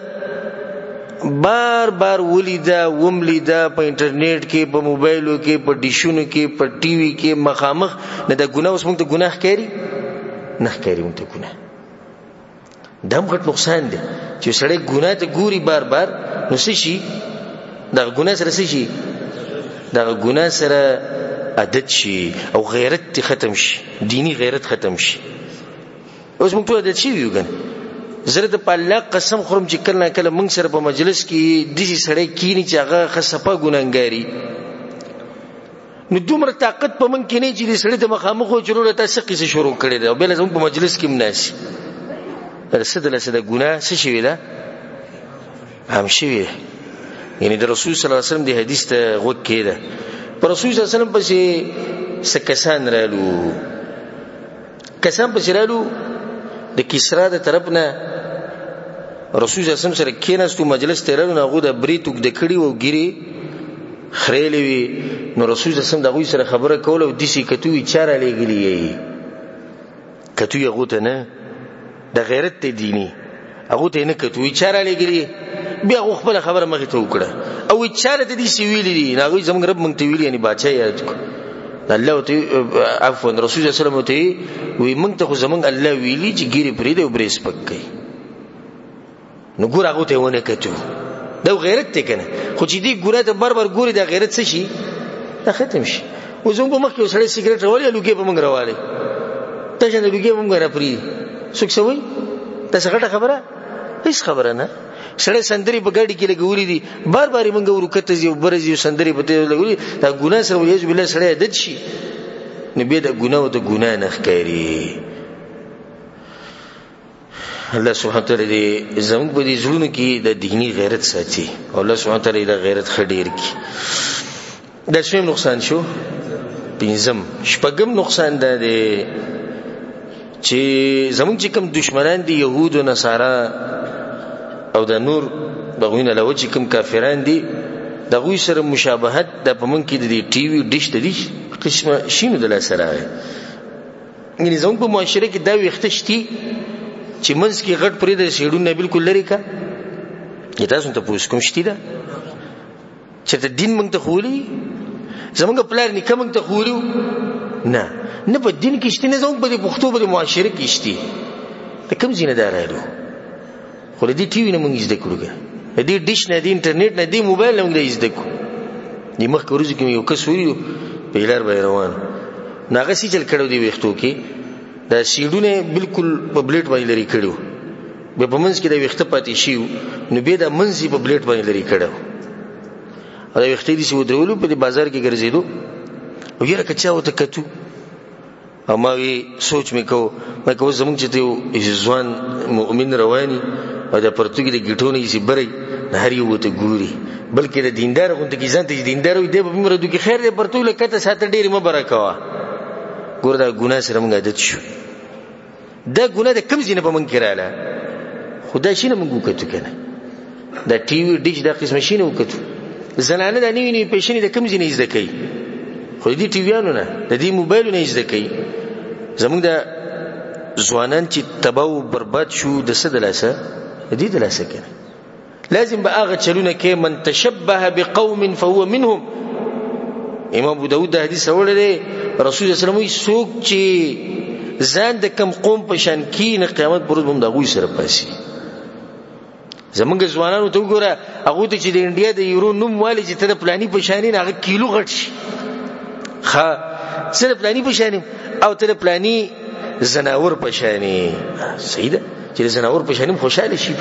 بار ولیدا وملیدا په انټرنیټ کې په موبایلو کې په ډیشونو کې په ټي وي کې مخامخ نه د ګناه اوس موږ ته ګناه ښکاري نه ښکاري موږ ته ګناه دم غټ نقصان دی چې سړی ګناه ته ګوري بار نو څه شي دا ګناه سره څه شي دا ګناه سره عادت شي او غیرت ختم شي دینی غیرت ختم شي اوس موږ ته عادت شي وګن زره د الله قسم خورم چې کله موږ سره په مجلس کې د دې سړی کینی چې هغه خصپه ګناګاری نو دومره طاقت په موږ کې نه چې د سړی د مخامخو چلو ته څه شروع کړي دا بل زموږ په مجلس کې مناسي رسد ګناه څه شي ویلا هم شي یعنی د رسول صلی الله علیه وسلم د حدیث ته غوږ کېده پر رسول صلی الله علیه وسلم پسې سکسان رالو د کسرا د طرفنا رسول صلی الله علیه وسلم سره کېناستو مجلس ته رالو هغه د بریتوک د کړي او ګيري خریلې وي نو رسول الله صلی الله علیه وسلم دغه سره خبره کوله او دسی کتوې چاره لګلې کتوې هغه ته نه د غیرت ته دینی هغه ته نه کتوې چاره لګلې بیا خپل خبره مخې ته وکړه او چاره ته دې سی ویلې دي هغه زموږ رب مونږ ته ویلې یعنی بادشاہ یاد کو الله ته عفوا رسول الله صلی الله علیه وسلم ته وی مونږ ته خو زموږ الله ویلي چې ګيري پرې دی او برېس پک کوي نو ګور هغه ته ونه کتو دا غیرت ته کنه خو چې دې ګوره ته بربر ګوري دا غیرت څه شي دا ختم شي وزوم په مخ کې سړی سیګریټ راولي لوګي په مونږ راوالي ته څنګه لوګي مونږ را پری څوک سوي تاسو غټه خبره هیڅ خبره نه سړی سندري په ګاډي کې لګولې دي بار بار مونږ ورکته زیو برزیو سندري په ته لګولې دا ګناه سره ویج بل سړی عادت شي نه به دا ګناه ته ګناه نه ښکاري الله سبحانه وتعالى دې زموږ په دې زړونو کې د دینی غیرت ساتي او الله سبحانه وتعالى دا غیرت خډیر کی دا شوم نقصان شو پنځم شپږم نقصان ده چې زموږ چې کوم دشمنان دي يهود او نصارا او د نور دغوینه لوي چې کوم کافران دي دغوی سره مشابهت د پمن کې د ټي وي ډیش د دې قسمه شینو د لاسره یعنی زموږ په معاشره کې دا وختشتي چې منځ کې غټ پرې د شیډونه بالکل لري کا تاسو ته پوښتنه کوم شتي ده چې ته دین مونږ ته خولي زمونږ پلار نکم مونږ ته خولو نه په دین کې شتي نه زموږ په پښتو په معاشره کې شتي ته کوم ځینه دارایلو خو دې ټي وي نه مونږ زده کړو دې ډیش نه دې انټرنیټ نه دې موبایل نه مونږ زده کړو دې مخ کورځي کې یو کس ویو په لار به روان ناغه سي چل کړو دې وختو کې دا سیډونه بالکل په بلیټ باندې لري کړو به په منځ کې دا وخت پاتې شي نو به دا منځي په بلیټ باندې لري کړو او دا وخت دې سو درولو په بازار کې ګرځېدو او یره کچا وته کتو اما وی سوچ میکو مکو زمونږ چې ته ځوان مؤمن رواني او دا پرتګي د ګټونې سي بری هر یو ته ګوري بلکې د دیندار غونډه کې ځان ته دیندار وي د به مرادو کې خیر دې پرتو لکته ساته ډېر مبارکوا ګور دا ګناه سره موږ عادت شو دا ګناه د کم ځینه په من کې رااله خدای شي نه موږ وکړو کنه دا ټي وي ډیش دا قسم شي نه وکړو زنانه د نیوی نه پېښنې د کم ځینه زده کوي خو دې ټي ویانو نه د دې موبایل نه زده کوي زموږ د ځوانان چې تباہ او برباد شو د څه دلاسه دې دلاسه کنه لازم به هغه چلونه کې من تشبه بقوم فهو منهم امام ابو داود د حدیث اورل رسول الله صلی الله علیه وسلم سوق چې ځان د کم قوم په شان کې نه قیامت پر ورځ هم د غوي سره پاسي زمونږ ځوانانو ته وګوره هغه ته چې د انډیا د یورو نوم والی چې ته پلاني په شان نه هغه کیلو غټ شي ها سره پلاني په شان او ته پلاني زناور په شان صحیح ده چې زناور په شان خوشاله شي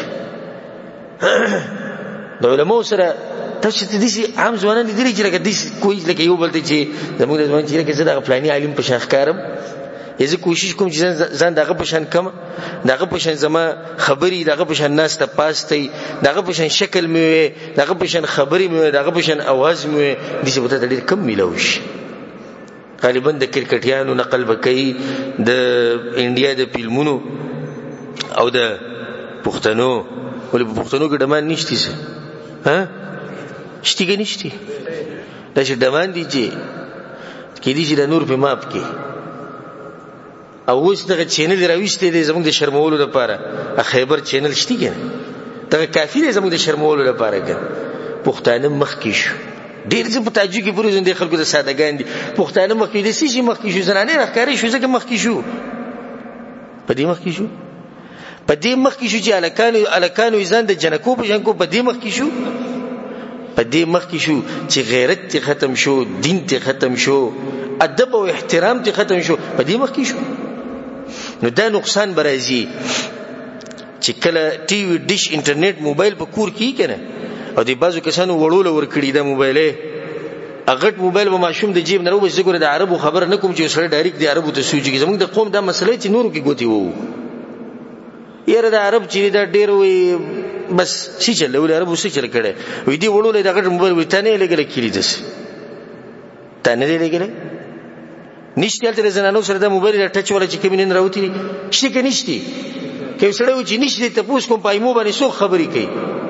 د علماء سره تاسو ته دي عام ځوانان دي چې لکه دي کوی لکه یو بلته چې زموږ د ځوان چې لکه زه د پلاني عالم په شاخ کارم یزه کوشش کوم چې ځان دغه په شان کم دغه په شان زما خبري دغه په شان ناس ته پاستي دغه په شان شکل مې دغه په شان خبري مې دغه په شان आवाज مې د څه بوته ډېر کم ملوش غالبا د کرکټیانو نقل وکي د انډیا د فلمونو او د پښتنو ولې په پښتنو کې دمان نشتی څه ها شتي کې نشتی دا چې دمان دي چې کې دي چې د نور په ماپ کې او اوس دغه چینل راويسته دي زموږ د شرمولو لپاره خیبر چینل شتي کنه دغه کافی دي زموږ د شرمولو لپاره کنه پښتانه مخ کې شو ډیر څه په تاجو کې پروز دي خلکو د سادهګان دي پښتانه مخ کې دي سې مخ کې شو زنانه راکاري شو ځکه مخ کې شو په دې مخ کې شو په دې مخ کې شو چې الکانو ځان د جنکو په جنکو په دې مخ کې شو په دې مخ کې شو چې غیرت ته ختم شو دین ته ختم شو ادب او احترام ته ختم شو په دې مخ کې شو نو دا نقصان برازي چې کله ټي وي ډیش انټرنیټ موبایل په کور کې کنه او دی بازو کسانو وړول ور کړی دا موبایل اغټ موبایل به ماشوم د جیب نه راوځي ګوره د عربو خبر نه کوم چې سره ډایرکټ دی عربو ته سوچي زموږ د قوم دا مسله چې نورو کې ګوتی وو یاره د عرب چې دا ډیر وي بس شي چې له عربو څخه چل کړي وې دی وړول د اغټ موبایل وې تانه لګل کړی دس تانه لګل نشته تل زنانو سره د موبایل ټچ ولا چې کمنین راوتی شي کې نشته کې سره و چې نشته ته پوس کوم پایمو باندې څو خبرې کوي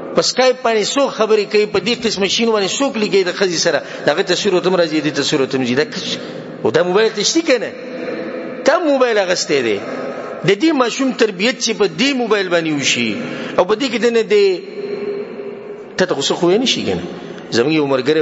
په سکایپ باندې څوک خبرې کوي په دې قسم شینو باندې څوک لګي د خزي سره دغه تصویر تم راځي دې تصویر تم جدا او دا موبایل تشتی کنه تا موبایل اغسته دی د دې ماشوم تربیت چې په دې موبایل باندې وشي او په دې کې دنه دې ته تاسو خو نه شي کنه زموږ عمر ګرو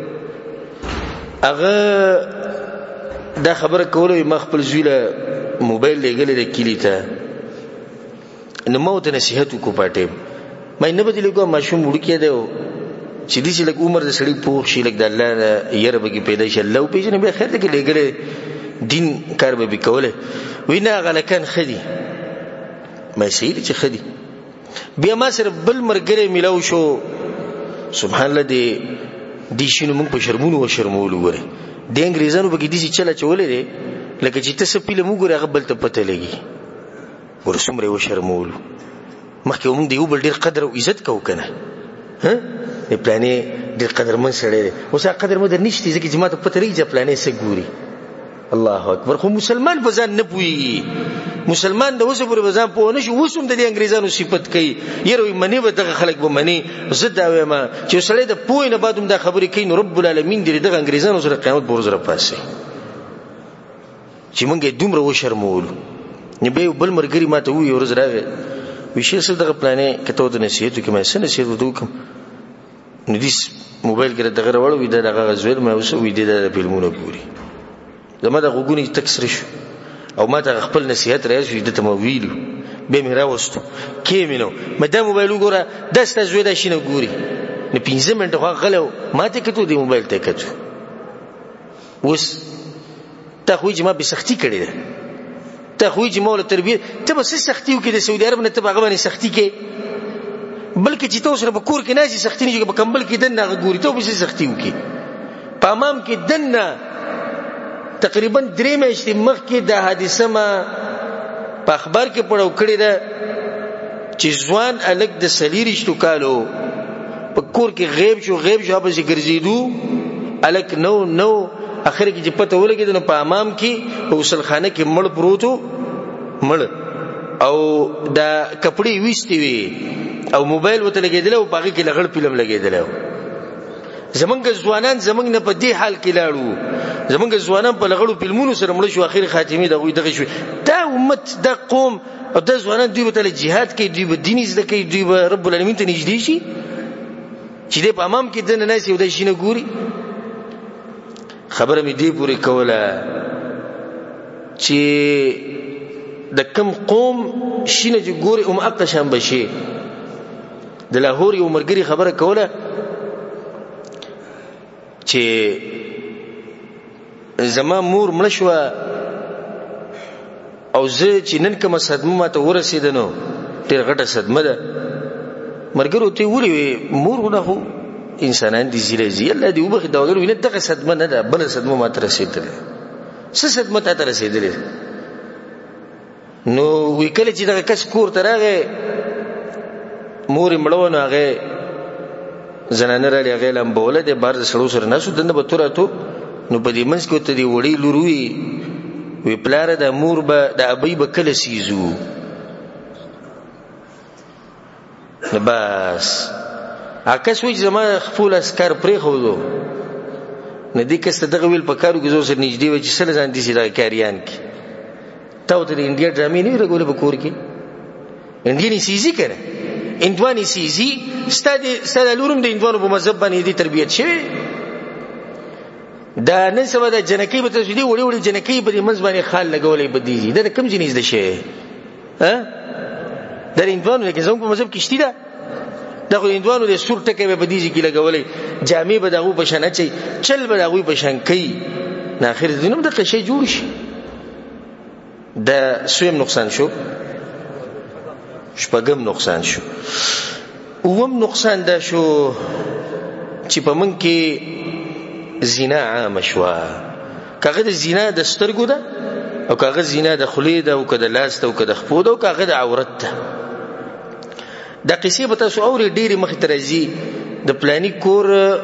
هغه دا خبره کوله ما خپل زویله موبایل لګل د کلی ته نو موت نصیحت کو پټه مې نه بدلی کو ماشوم وړ کې دی چې دې چې لګ عمر د سړي پوښ شي لګ د الله یره به پیدا شي الله په جن به خیر ته کې لګل دین کار به کوله وینا غلکان خدي ما سید چې خدي بیا ما سره بل مرګره ملاو شو سبحان الله دې شنو موږ په شرمونو او شرمولو غره د انګريزانو بګی دي چې چلا چولې دي لکه چې تاسو پیله موږ غره غبل ته پته لګي ورسومره و شرمولو مخکې موږ دیو بل ډیر قدر او عزت کو کنه ها پلانې ډیر قدر من سره دي اوس قدر مده نشته ځکه چې ماته پته لګي چې پلانې څه ګوري الله اکبر خو مسلمان بزان نه پوي مسلمان د اوسه پورې بزان په ونه شو وسوم د انګريزانو صفت کوي یره منی به دغه خلک به منی زدا وایم چې سړی د پوی نه بعدوم د خبرې کوي نو رب العالمین دې دغه انګريزانو سره قیامت پر ورځ را پاسي چې مونږه دومره و شرمول نه به بل مرګري ماته وي ورځ راغی وشي سره دغه پلانې کته د نصیحت کې ما سره نصیحت وکم نو دې موبایل کې دغه وړو وي دغه غزویل ما اوس وي د فلمونو ګوري زما د غوګونی تکسر شو او ما ته خپل نصیحت راځي د تمویل به مې راوستو کېمینو مده موبایل وګوره دسته زوی د شینه ګوري نه 15 منټه غلو ما ته کتو دی موبایل ته کتو وس ته خو چې ما به سختی کړې ده ته خو چې مولا تربیه ته به سختی وکړې د سعودي عرب نه ته هغه باندې سختی کې بلکې چې تاسو سره په کور کې نه شي سختی نه په کمبل کې دنه ګوري ته به سختی وکړي په امام کې دنه تقریبا 3 میاشتې مخکې د حادثه ما په اخبار کې پړو کړی ده چې ځوان الګ د سلیریشتو کالو په کور کې غیب شو به ګرځیدو الګ نو اخر کې چې پته ولګید نو په امام کې په وصلخانه کې مړ پروتو مړ او دا کپڑے وېستې وي او موبایل وته لګیدل او باغی کې لغړ فلم لګیدل زمونږ ځوانان زمونږ نه په دې حال کې لاړو زمونږ ځوانان په لغړو فلمونو سره مړ شو اخر خاتمه دغه شو دا امت دا قوم او دا ځوانان دوی په جهاد کې دوی په دین زده کوي دوی په رب العالمین ته نږدې شي چې دې په امام کې د نه سي ودای شي نه ګوري خبره مې دی پوری کوله چې د کم قوم شینه چې ګوري اقا شان بشي د لاهور یو مرګري خبره کوله چې زما مور مړ شو او زه چې نن کوم صدمه ماته ورسېدنو ډېر غټه صدمه ده مرګرو ته وری مور نه هو انسانان دي زیلې الله دې وبخ دا وګورو نه دغه صدمه نه ده بل صدمه ماته رسېدله څه صدمه ته رسېدله نو وکړه چې دغه کس کور ته راغی مور مړو نه هغه زنانه را لغې لمبوله د بار سړو سره نسو دنه به توراتو نو په دې منځ کې ته دی وړي لوروي وی پلار د مور به د ابي به کله سيزو نو بس اکه سوي زما خپل اسکار پرې خو دو نه دې کسته دغه ویل په کارو کې زو سره نږدې و چې سره ځان دي سي دا کاریان کې تاو ته انډیا ډرامې نه رګول په کور کې انډیا سيزي کړه اندواني سيزي ستاد لورم د اندوانو په مذهب باندې دي تربيت شوی دا نن سبا د جنکی په تسدی وړي جنکی په دې منځ باندې خال لګولې بدیږي دا کم جنیز ده شي ها د اندوانو کې زموږ په مذهب کې شتي ده دا خو اندوانو د سور ټکه به بدیږي کې لګولې جامع به دغه په شان اچي چل به دغه په شان کوي نه اخر دینم د قشې جوړ شي دا سویم نقصان شو شپږم نقصان شو اوم نقصان دا شو چې په من کې زنا عام شوا کاغه د زنا د سترګو ده او کاغه زنا د خلی ده او کده لاس ده او کده خپو ده او کاغه د عورت ده د قصې به تاسو اوري ډېری مخ ترځي د پلاني کور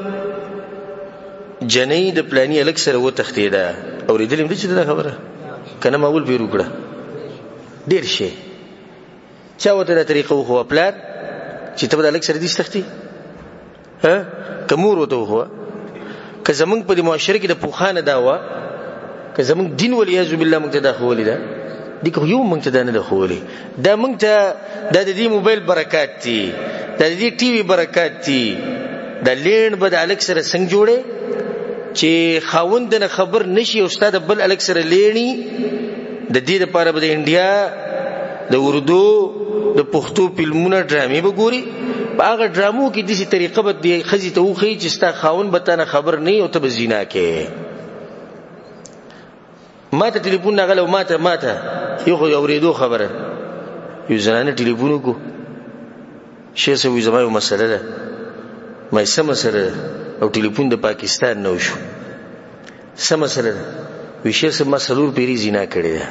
جنې د پلاني الک سره و تختیده اوریدلم دې چې دا خبره کنه ماول پیرو کړه ډېر شي چا وته د طریقو خو خپل چې ته به الک سره دي سختي ها کمور وته هو که زمنګ په معاشره کې د پوخانه داوا که زمنګ دین ولیاذ بالله موږ ته دا خولې ده دي که یو موږ ته دا نه خولې دا موږ ته د دې موبایل برکات دي د دې ټي وي برکات دي د لین به د الک سره څنګه جوړه چې خاوند نه خبر نشي او استاد بل الک سره لېنی د دې لپاره به د انډیا د اردو د پښتو فلمونو ډرامې به ګوري هغه ډرامو کې د دې طریقه به د خزي ته وخی چې ستا خاوند به تانه خبر نه او ته به زنا کې ماته ټلیفون نغلو ماته یو خو اوریدو خبره یو زنانه ټلیفون کو شي څه وي زما یو مسله ده مې سم سره او ټلیفون د پاکستان نو شو سم سره وشي سم مسلور پیری زنا کړی ده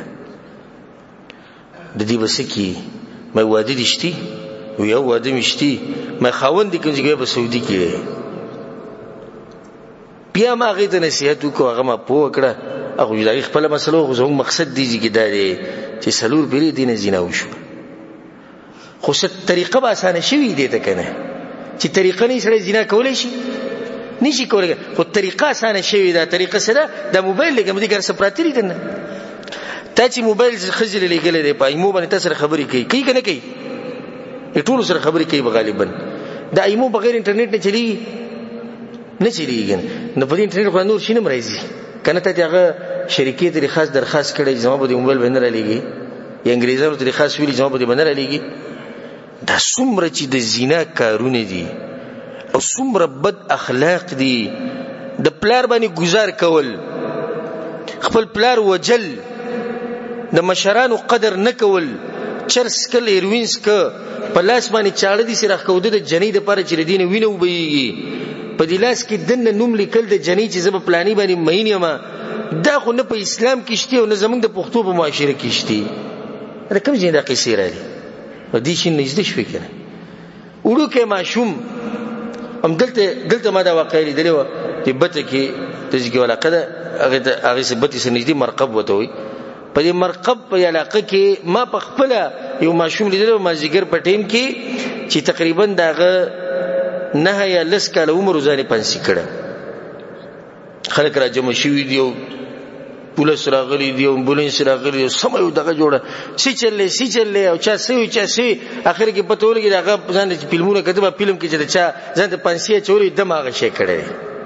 د دې بس کی مې واده دشتي و یو واده مشتي مې خاوند د کوم ځای په سعودي کې بیا ما غي ته نصیحت وکړه هغه ما پوه کړه هغه د خپل مسلو غوښتل مقصد دی چې دا دی چې سلور پیری دین زنا وشو خو څه طریقه به اسانه شوی دی ته کنه چې طریقه نه سره زنا کولای شي نشي کولای خو طریقه اسانه شوی دا طریقه سره د موبایل لګم دي ګر سپراتری کنه تا چې موبایل خزل لګل دی پایمو باندې تاسو خبرې کوي کنه کوي ټول سره خبرې کوي غالبا دا ایمو بغیر انټرنیټ نه چلیږي نو په انټرنیټ باندې نور شینم راځي کنه ته هغه شرکت لري خاص درخواست کړي جواب د موبایل باندې را لګي یا انګریزانو ته خاص ویلي جواب د باندې را لګي دا څومره چې د زنا کارونه دي او څومره بد اخلاق دي د پلار باندې گزار کول خپل پلار وجل د مشرانو قدر نه کول چرس کل ایروینز ک پلاس باندې چاړه دي سره خود د جنې د پاره چې دین وینو وبېږي په دلاس کې دنه نوم لیکل د جنې چې زب پلاني باندې مینه ما دا خو نه په اسلام کې شته او نه زمونږ د پښتو په معاشره کې شته دا کوم ځای د قصې راځي و دې شي نږدې شوي کنه وړو کې ماشوم هم دلته ما دا واقعي لیدلې و تبته کې تجګي علاقه ده هغه سبتي سنجدي مرقب وته وي په دې مرقب په علاقه کې ما په خپل یو ماشوم لیدل ما زیګر په ټیم کې چې تقریبا داغه نه یا لس کاله عمر ځانې پنسي کړه خلک را جمع شوي دي او پولیس راغلي دي او امبولانس راغلي دي سم یو دغه جوړه سي چلې او چا سوي اخر کې پته ولګي دغه ځان فلمونه کتبه فلم کې چې چا ځان ته پنسي چوري دماغه شي کړي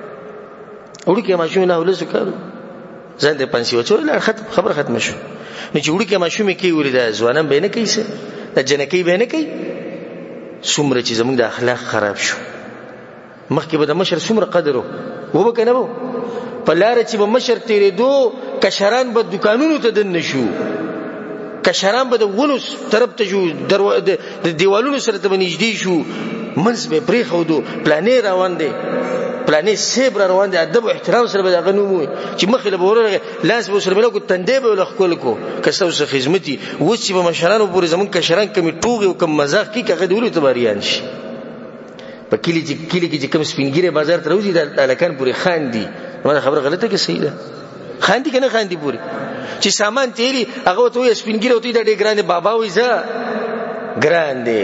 وړو کې ماشوم نه ولس وکړو ځان ته پنسي وچول خبر ختم شو نو چې وړو کې ماشوم کې ولید ځوانان به نه کوي څه د جنکی به نه کوي څومره چې زموږ د اخلاق خراب شو مخکې به د مشر څومره قدرو وبه کنه وو په لار چې به مشر تیرې دو کشران به دکانونو ته دن نشو کشران به د ونوس طرف ته جو د دیوالونو سره ته نږدې شو منځ به پرې خو دو پلانې روان دي پلانې سیب روان دي ادب او احترام سره به غنومو چې مخې له ورغه لاس به سره ملو کو تندې به له خپل کو کسو سره خدمتي و چې به مشرانو پورې زمون کشران کمی ټوغي او کم مزاح کی کغه دولت تباریان شي په کلی کې کوم سپینګيره بازار ته روزي د الکان پورې خان دي ما خبره غلطه کې صحیح ده خان دي کنه خان دي پورې چې سامان تیری هغه ته سپینګيره وته د ډېر ګران بابا وې ځه ګران دي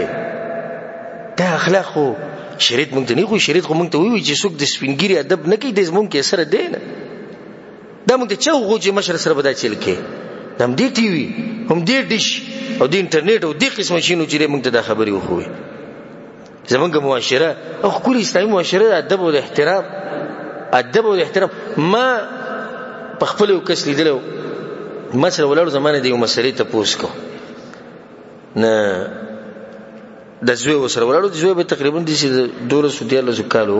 دا اخلاق خو شریعت مونږ ته نه خو شریعت خو مونږ ته وی چې څوک د سپینګيري ادب نه کوي د زمون کې سره دی نه دا مونږ ته چاو غوږی مشر سره بدا چل کې هم دې ټي وي هم دې ډیش او د انټرنیټ او دې قسم شینو چې مونږ ته دا خبري وخوي زمونږ معاشره او کلی اسلامي معاشره ادب او احترام ما په خپل یو کس لیدلو مثلا ولر زمانه دی یو مسلې ته پوښ کو نه د زوی وسره ولر د زوی به تقریبا د 214 کالو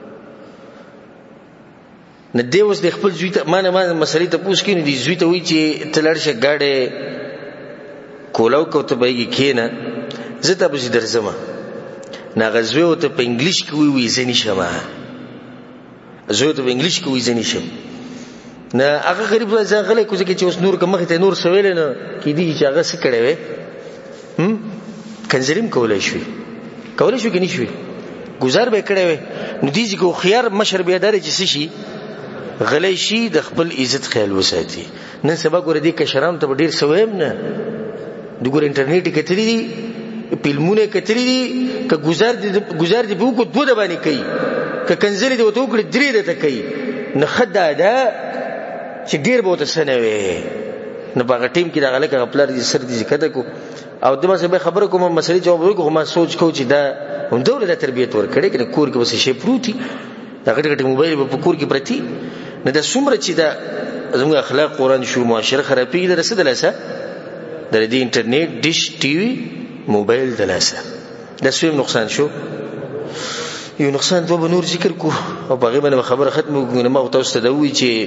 نه دی اوس د خپل زوی ته ما مسلې ته پوښ کینې دی زوی ته وی چې تلړشه گاډه کولاو کو ته بهږي کینه زه ته به درځم نه غزوی او ته په انګلیش کې وی ځنی شمه زه ته په انګلیش کې وی ځنی شم نه هغه غریب ځان غلې کوزه کې چې اوس نور کومه ته نور سویل نه کې دي چې هغه څه کړي وي کنځریم کولای شي کې نشوي گزار به کړي وي نو دیږي کو خيار مشر بیادار چې شي غلې شي د خپل عزت خیال وساتي نن سبا ګور دي کشرام ته ډیر سویم نه د ګور انټرنیټ کې تللی دي فلمونه کتلی دي که گزار دي په کو دوه د باندې کوي که کنځلې دي وته وکړي درې د ته کوي نه خدای دا چې ډیر به وتسنوي نه باغ ټیم کې دا غلک خپل دي سر دي کده کو او دمه به خبره کوم مسلې جواب ورکوم ما سوچ کو چې دا هم دوله د تربيت ورکړي کنه کور کې وسې شي پروتي دا غټ موبایل په کور کې پرتی نه د څومره چې دا زموږ اخلاق قران شو معاشره خرابېږي د رسېدل اسه د دې انټرنیټ ډیش ټي وي موبایل دلاسه دا سویم نقصان شو یو نقصان دوه نور ذکر کو او باغې باندې خبره ختم وګورم ما تاسو ته دوی چې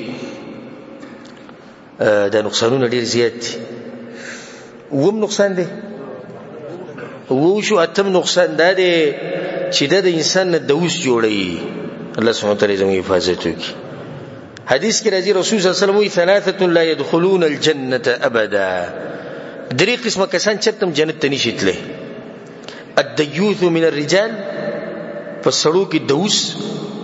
دا نقصانونه ډیر زیات دي ووم نقصان دی وو شو اتم نقصان دا دی چې د انسان نه دوس جوړي الله سبحانه وتعالى زموږ حفاظت وکړي حدیث کې راځي رسول صلی الله علیه وسلم ثلاثه لا يدخلون الجنه ابدا درې قسمه کسان چې تم جنت ته نشي تله الديوث من الرجال فسړو کې دوس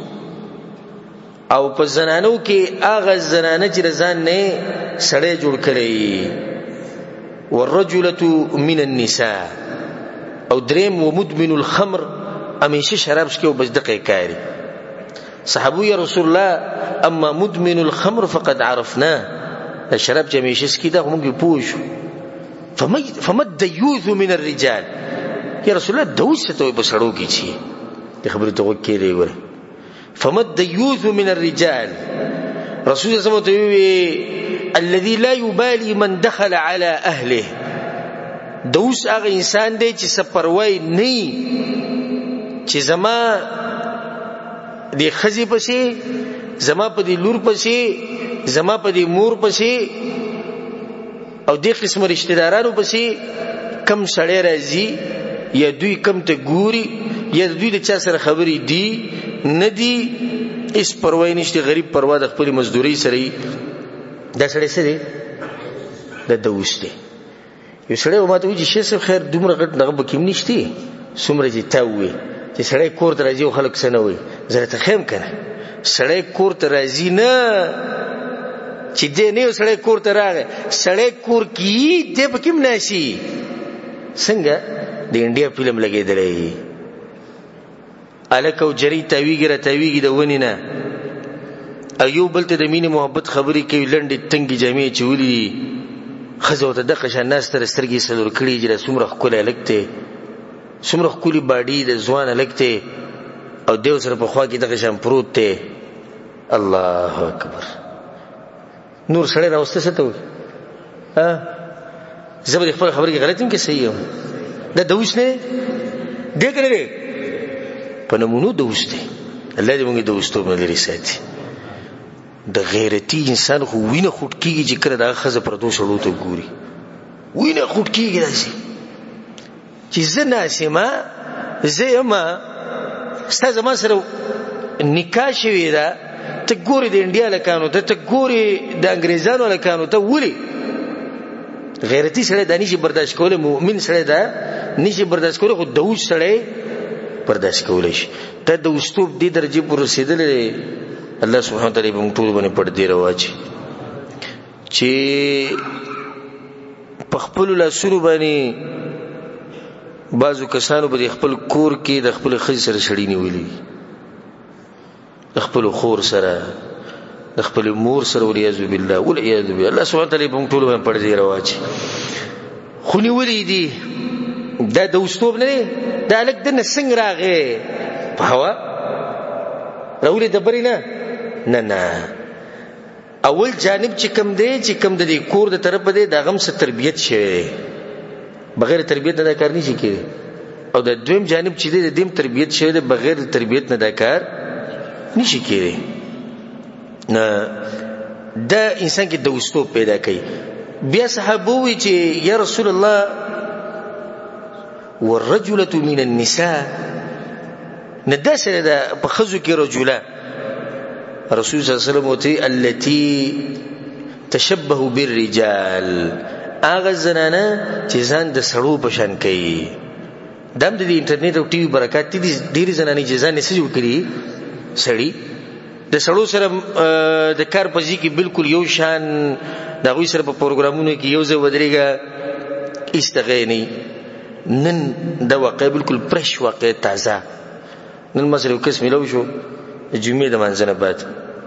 او په زنانو کې اغه زنانه چې رضان نه سړی جوړ کړي والرجله من النساء او دریم ومدمن الخمر همیشه شراب څکي او بجدقه کوي صحابو یا رسول الله اما مدمن الخمر فقد عرفناه شراب همیشه څکي دا موږ پوښ فما الديوث من الرجال یا رسول الله دوس ته په سړو کې چی د خبرې ته وکړي وره فما الديوث من الرجال رسول الله صلی الله علیه وسلم الذي لا يبالي من دخل على اهله دوس هغه انسان دی چې سپروي نه چې زما د خزي پسې زما په دې لور پسې زما په دې مور پسې او دې قسم رشتہ دارانو پسې کم سړی راځي یا دوی کم ته ګوري یا دوی د چا سره خبرې دي ندی اس پروا نشته غریب پروا د خپل مزدوري سره دا سړی سره د دوست دی یو سړی وماته وی چې شیخ خیر دومره غټ نه بکیم نشته څومره چې تا وی چې سړی کور ته راځي او خلک سنوي زه ته خیم کنه سړی کور ته راځي نه چې دې نه سړی کور ته راغی سړی کور کې دې بکیم نشي څنګه د انډیا فلم لګیدلې الکو جری تاویږي د ونی نه ایوب بلته د مینې محبت خبرې کوي لنډې تنګي جامې چولې خزو ته د قشن ناس تر سترګې سلور کړي چې څومره خپل لګته څومره خپل باډي د ځوان لګته او دیو سره په خوا کې د قشن پروت ته الله اکبر نور سره راوسته څه ته ها زبر خپل خبرې کې غلطیم کې صحیح یم دا دوس نه دې کړې په نمونو دوست دی الله دې موږ دوستو باندې لري ساتي د غیرتی انسان خو وینه خټ کیږي چې کړه دا خزه پر دوه شړو ته ګوري وینه خټ کیږي داسې چې زنا سما زېما ستاسو ما سره نکاح شوی دا ته ګوري د انډیا لکانو ته ګوري د انګريزانو لکانو ته ولي غیرتی سره د نشي برداشت کوله مؤمن سره دا نشي برداشت کوله خو دوست سره برداشت کولای شي ته د وستوب دې درجه پر رسیدلې الله سبحانه وتعالى په ټول باندې پړ دی راوچی چې په خپل لاسونو باندې بعضو کسانو په خپل کور کې د خپل خځې سره شړې نیولې د خپل خور سره د خپل مور سره ولعیاذ بالله الله سبحانه وتعالى په ټول باندې پړ دی راوچی خو نیولې دي دا د وستوب نه دا لک د نسنګ راغې په هوا راولې د برینا نه اول جانب چې کم دی چې کم د دې کور د طرف دی دا غم سره تربيت شوی بغیر تربيت نه دا کار نشي کېږي او د دویم جانب چې دی د دیم تربيت شوی دی بغیر تربيت نه دا کار نشي کېږي نه دا انسان کې دوستو پیدا کوي بیا صحابه وی چې یا رسول الله والرجلة من النساء نداسه دا بخزو کې رجله رسول صلی الله علیه وسلم التي تشبه بالرجال اغه زنانه چې ځان د سړو په شان کوي دم د انټرنیټ او ټي وي برکات دي ډېری زنانه چې ځان نسې جوړ کړي سړی د سړو سره د کار پځي کې بالکل یو شان د غوي سره په پروګرامونو کې یو ځای ودرېګا استغې نه نن دا واقع بالکل فرش واقع تازه نن مثلا کس ملو شو جمعې د منځنه بعد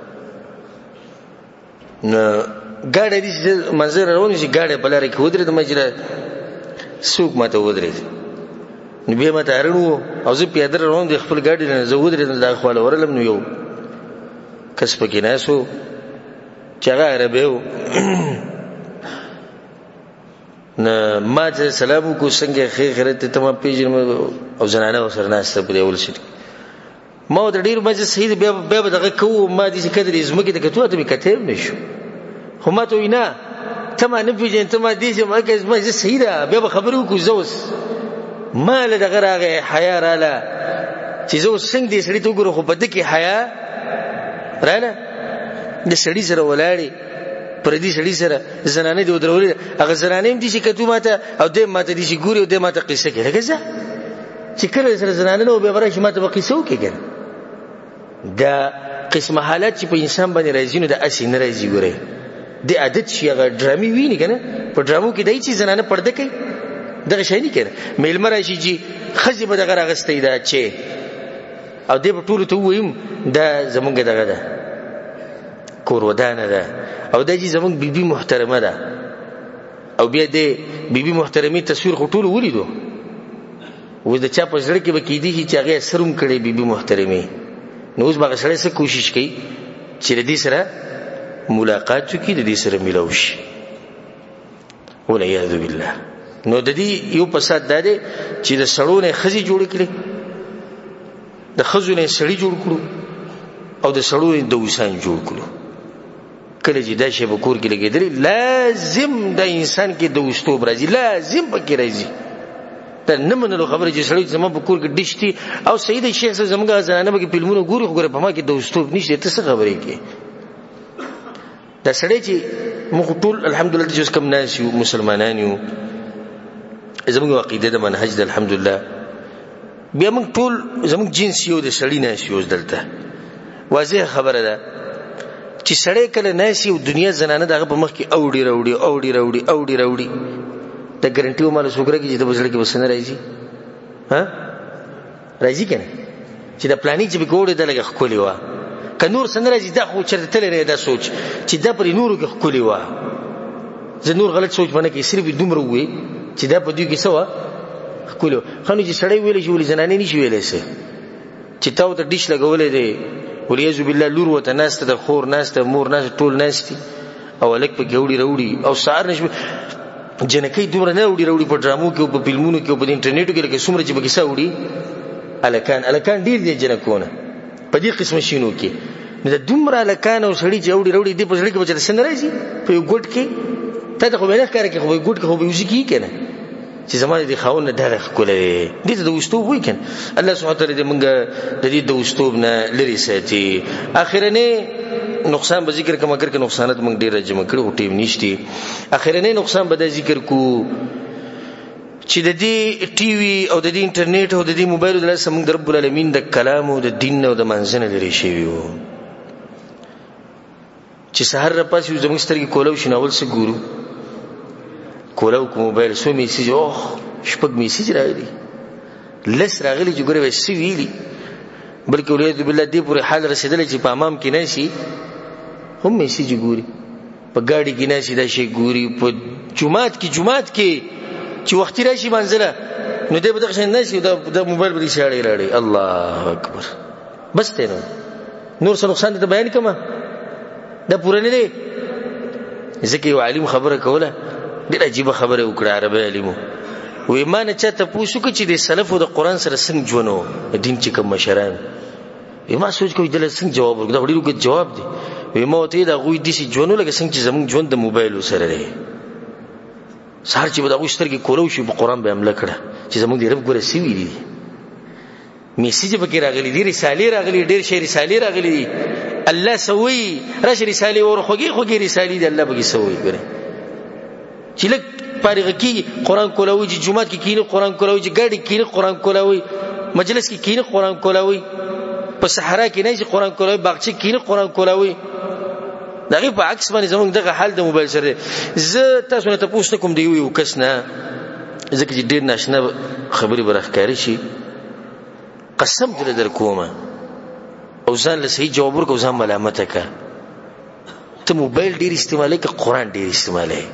نو ګاډی دې منظر روان شي ګاډی بلاره کې ودرې د مجره سوق ماته ودرې نو به ماته هرنو او زه پیاده روان دي خپل ګاډی نه زه ودرې د خپل ورلم نو یو کس پکې ناسو چاغه عربیو نه ما ته سلام کو څنګه خیرت ته ما پیژنم او زنانه سره ناشته په اول شي ما د ډیر مزه صحیح به دغه کو ما دې کډر ازمکه د کتو ته کته نشو خو ما ته وینا ته ما نه پیژن ته ما دې چې ما کې مزه صحیح ده به خبرو کو زوس ما له دغه راغه حیا رااله چې زو څنګه دې سړی ته ګورو خو بده کې حیا رااله د سړی سره ولاړی پر دې سړی سره زنانه دی درولې هغه زنانه هم دي چې کتو ماته او دې ماته دي چې ګوري او دې ماته قصه کوي لکه چې کله سره زنانه نو به ورای ماته قصه وکړي دا قسم حالات چې په انسان باندې راځي نو د اسی نه راځي ګوره د عادت شي هغه ډرامي ویني کنه په ډرامو کې دای چې زنانه پرده کوي دغه شي نه کنه میلمه راشي چې خزي به دغه راغستې دا چې او دې په ټولو ته ویم دا زمونږ دغه ده کور ودانه ده او دا چې زمونږ بیبي محترمه ده او بیا دې بیبي محترمي تصویر خټول ولیدو و د چا په ځړ کې به کېدی چې هغه سروم کړي بیبي محترمي نو اوس به سره څه کوشش کوي چې د دې سره ملاقات وکړي د دې سره ملاو شي ولعیاذ بالله نو د دې یو فساد ده چې د سړونه خزي جوړ کړي د خزونه سړی جوړ کړو او د سړونه د وسان جوړ کړو کله چې دا شی په کور کې لګیدل لازم د انسان کې د وستوب راځي لازم پکې راځي ته نه منلو خبره چې سړی زما په کور کې دشتي او سید شیخ زمګه زنانه به فلمونه ګوري خو ګره په ما کې د وستوب نشته ته څه خبرې کې دا سړی چې موږ ټول الحمدلله چې کم ناس یو مسلمانان یو زموږ عقیده د منهج د الحمدلله بیا موږ ټول زموږ جنس یو د سړی ناس یو دلته واضح خبره ده چې سړی کله ناس یو دنیا زنانه دغه په مخ کې اوړي راوړي د ګارانټي وماله سوګره کې چې د بسړ کې وسنه راځي ها راځي کنه چې د پلانینګ چې به کوړې د لګ خولي وا ک نور سن راځي دا خو چرته تل نه دا سوچ چې دا پر نورو کې خولي وا زه نور غلط سوچ باندې کې صرف دومره وې چې دا په دې کې سوا خولي خنو چې سړی ویلې چې ولې زنانه نشي ویلې سه چې تاو ته ډیش لګولې دی وليذ بالله لور وته ناست د خور ناست مور ناست ټول ناستي او لک په ګوډي راوړي او سار نشو جنکی دومره نه وړي په ډرامو کې او په فلمونو کې او په انټرنیټو کې لکه څومره چې بګیسا وړي الکان ډیر دي جنکونه په دې قسم شینو کې نو د دومره الکان او سړی چې وړي دې په ځړ کې بچل سن راځي په یو ګډ کې ته خو نه کار کې خو ګډ کې خو به وځي کې کنه چې زمانه دي خاون نه دغه کولې دې ته د وستوب وای کنه الله سبحانه وتعالى دې مونږ د دې د وستوب نه لري ساتي اخرنه نقصان به ذکر کوم اگر که نقصانات موږ ډیر جمع کړو ټیم نشتی اخرنه نقصان به ذکر کو چې د دې ټي وي او د دې انټرنیټ او د دې موبایل د لاسه موږ رب العالمین د کلام او د دین او د منځنه لري شی وو چې سحر را پاسې زموږ سترګې کولو شناول څه ګورو کولو کوم موبایل سو میسج اوه شپږ میسج راغلي لس راغلي چې ګوره وسې ویلي بلکې ولید بالله دې پورې حال رسیدل چې په امام کې نه شي هم میسج ګوري په ګاډي کې نه شي دا شي ګوري په جمعات کې چې وخت راشي منځله نو دې بدغه شي نه شي دا موبایل به شاړي راړي الله اکبر بس ته نور څه نقصان ته بیان کما دا پوره نه دی ځکه یو عالم خبره کوله ډېر عجیب خبره وکړه عربی عالمو وې ما نه چاته پوښتنه چې د سلف او د قران سره څنګه ژوندو دین چې کوم مشران ما سوچ کوي دل څنګه جواب ورکړه دا ډېر ګټ جواب دی وې ما ته دا غوي دي چې ژوندو لکه څنګه چې زموږ ژوند د موبایل سره لري سار چې دا وشتر کې کولو شي په قران به عمل کړه چې زموږ د رب ګره سی ویلي میسج به کې راغلي دي رساله راغلي ډېر شي رساله راغلي الله سوي راش رساله ور خوږي رساله دي الله به سوي ګره چې لک فارغ کی قران کولوي چې جمعه کې کینې قران کولوي چې ګاډي کینې قران کولوي مجلس کې کینې قران کولوي په صحرا کې نه چې قران کولوي باغچه کینې قران کولوي دغه په عکس باندې زموږ دغه حال د موبایل سره زه تاسو نه تاسو کوم دی یو کس نه ځکه چې ډېر ناشنا خبرې به راښکاري شي. قسم دې در کومه او ځان له صحیح جواب ورکړه او ځان ملامته کړه. ته موبایل ډېر استعمالوې که قرآن ډېر استعمالوې؟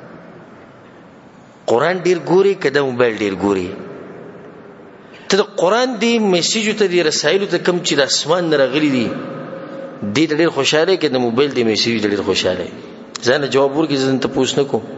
قرآن ډېر ګورې که دا موبایل ډېر ګورې؟ ته د قرآن دی میسیجو ته دی رسایلو ته کم چې د اسمان نه راغلي دي دې ته ډېر خوشحاله که د موبایل دی میسیجو ته ډېر خوشحاله ځان جواب ورکړي. زه ته پوښتنه نه کوم.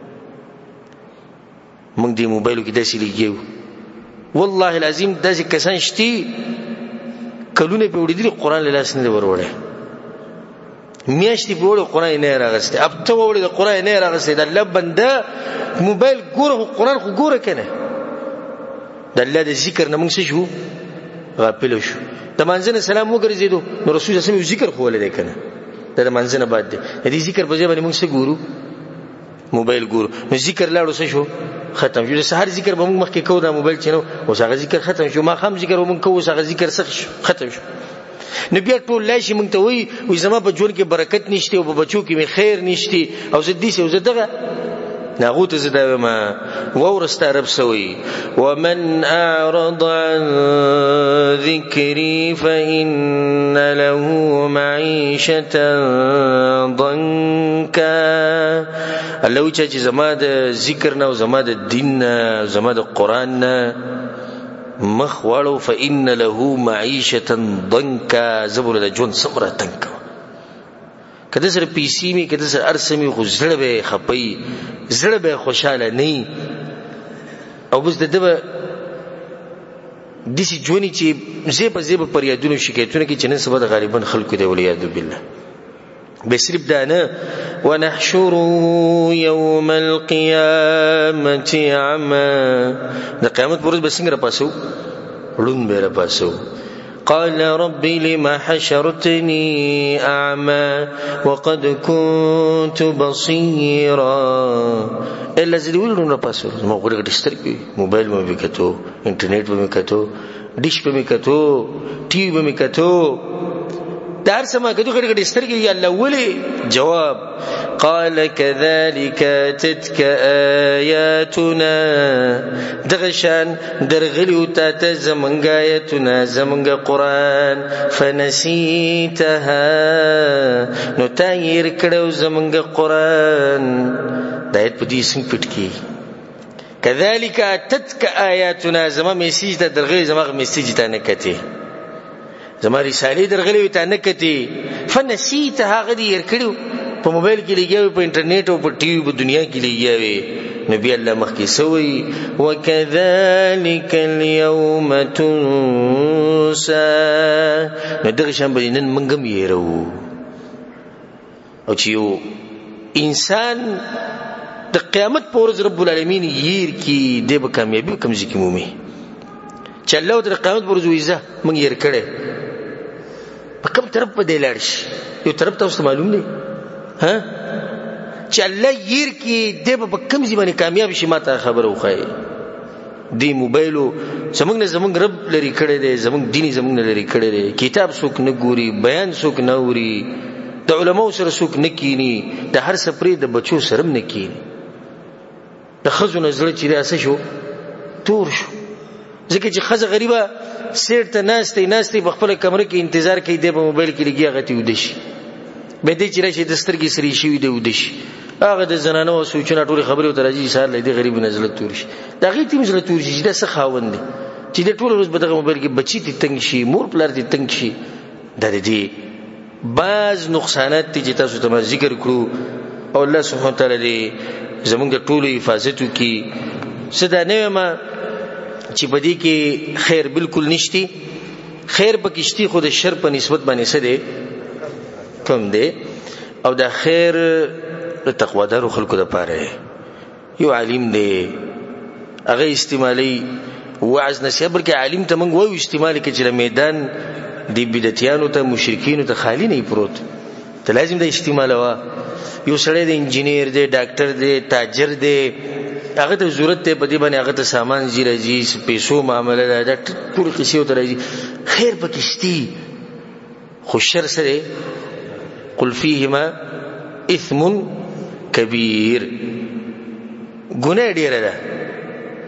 موږ دې موبایلو کې داسې لګیو والله العظیم داسې کسان شتي کلونه پې وړېدلي قرآن له لاس نه دی وروړی میاشتې پې وړی قرآن یې نه یې راغستی هفته وړی د قرآن یې نه یې راغستی د الله بنده موبایل ګوره خو قرآن خو ګوره که نه د الله د ذکر نه موږ څه شو غافله شو. د مانځه نه سلام وګرځېدو نو رسول صلی الله علیه وسلم یو ذکر خو ولی دی که نه دا د مانځه نه بعد دی د دې ذکر په ځای باندې موږ څه ګورو موبایل ګورو نو ذکر لاړو څه شو ختم شو. د سحر ذکر به موږ مخکې کوو دا موبایل چې نو اوس هغه ذکر ختم شو. ماښام ذکر به موږ کوو اوس هغه ذکر ختم شو. نو بیا ټول لاشي موږ ته وایي زما په ژوند کې برکت نشته او په بچو کې مې خیر نشته او زه داسې او زه دغه ناغو ته زه دا وایم واوره ستا رب څه وایي ومن اعرض عن ذکري فإن له معیشة ضنکا. الله وایي چې زما د ذکر نه او زما د دین نه زما د قرآن نه مخ واړو فإن له معیشة ضنکا زه به د ژوند څومره تنګ کوم. که د سره پیسې مې که د سره هر څه مې خو زړه به یې خپوي زړه به یې خوشحاله نه وي او بس د ده به داسې ژوند چې ځای په ځای به پر یادونو شکایتونه کوي چې نن سبا د غالبا خلکو دی والعیاذ بالله. به صرف دا نه ونحشره یوم القیامة اعما د قیامت پر ورځ به څنګه راپاسو ړوند به راپاسو. قال رب لما حشرتني أعمى وقد كنت بصيرا. الا زدي ولون راپاسو ما غوړه ډسترګي موبایل مې وکړو انټرنیټ مې وکړو ډیش مې وکړو ټي وي مې وکړو دار سما کدو غړي غړي سترګي یا الله ولي جواب قال كذلك تتك آياتنا دغشان درغلیو تا ته زمونږ آیاتونه زمونږ قرآن فنسیتها نو تا یې کړو زمونږ قرآن دا آیت په دې څنګه پټ کی كذلك تتك آیاتنا زما میسیج ته درغلی زما میسیج ته نه کته زما رسالې درغلی ته نه کته فنسیتها غدي یې کړو په موبایل کې لګیاوي په انټرنیټ او په ټي وي په دنیا کې لګیاوي نبی الله مخکې سوی وکذالک اليوم تنسى نو دغه شان به نن موږ هم یېرو او چې یو انسان د قیامت په ورځ رب العالمین یېر کی دی به کامیابی کوم ځکه مومي چې الله د قیامت په ورځ ویزه موږ یېر کړي په کوم طرف په دی لاړ شي یو طرف تاسو معلوم دی ها چې الله یېر کې دی به کوم ځای باندې کامیاب شي ماته خبره وخایي دی موبایلو زمونږ نه زمونږ رب لري کړی دی زمونږ دیني زمونږ نه لري کړی دی کتاب څوک نه ګوري بیان څوک نه اوري د علماو سره څوک نه کینی د هر سفرې د بچو سره هم نه کینی د ښځو نه زړه چې دی اسه شو تور شو ځکه چې ښځه غریبه سیټ ته ناستې په خپله کمره کې انتظار کوي دی په موبایل کې لګي هغه ته ویده شي به دې چې راشي د سترګې سرې شوي دی ویده شي هغه د زنانو او سوچونه ټولې خبرې ورته راځي سهار له دې غریب نه زړه تور شي د هغې ته هم زړه تور شي چې دا څه خاوند دی چې د ټوله ورځ به دغه موبایل کې بچي دې تنګ شي مور پلار دې تنګ شي دا د دې بعض نقصانات دي چې تاسو ته ما ذکر کړو او الله سبحانه وتعالی دې زمونږ د ټولو حفاظت وکړي څه دا نه وایم چې په دې کې خیر بالکل نشتی خیر پکې شتی خو د شر په نسبت باندې څه دی کم دی او دا خیر د تقوادارو خلکو دپاره یو عالم دی هغه استعمالي وعظ نصیحت بلکې عالم ته موږ وایو استعمالي کې چې د میدان د بدعتیانو ته مشرکینو ته خالی نه پروت ته لازم د استعمالوا یو سړی د انجینیر دی ډاکټر دی تاجر دی هغه ته ضرورت دی په دې باندې هغه ته سامان زی راځي پیسو معامله ده ټول قصې ته راځي خیر پکې شتی خو شر سره قل فيهما اثم كبير ګناه ډیره ده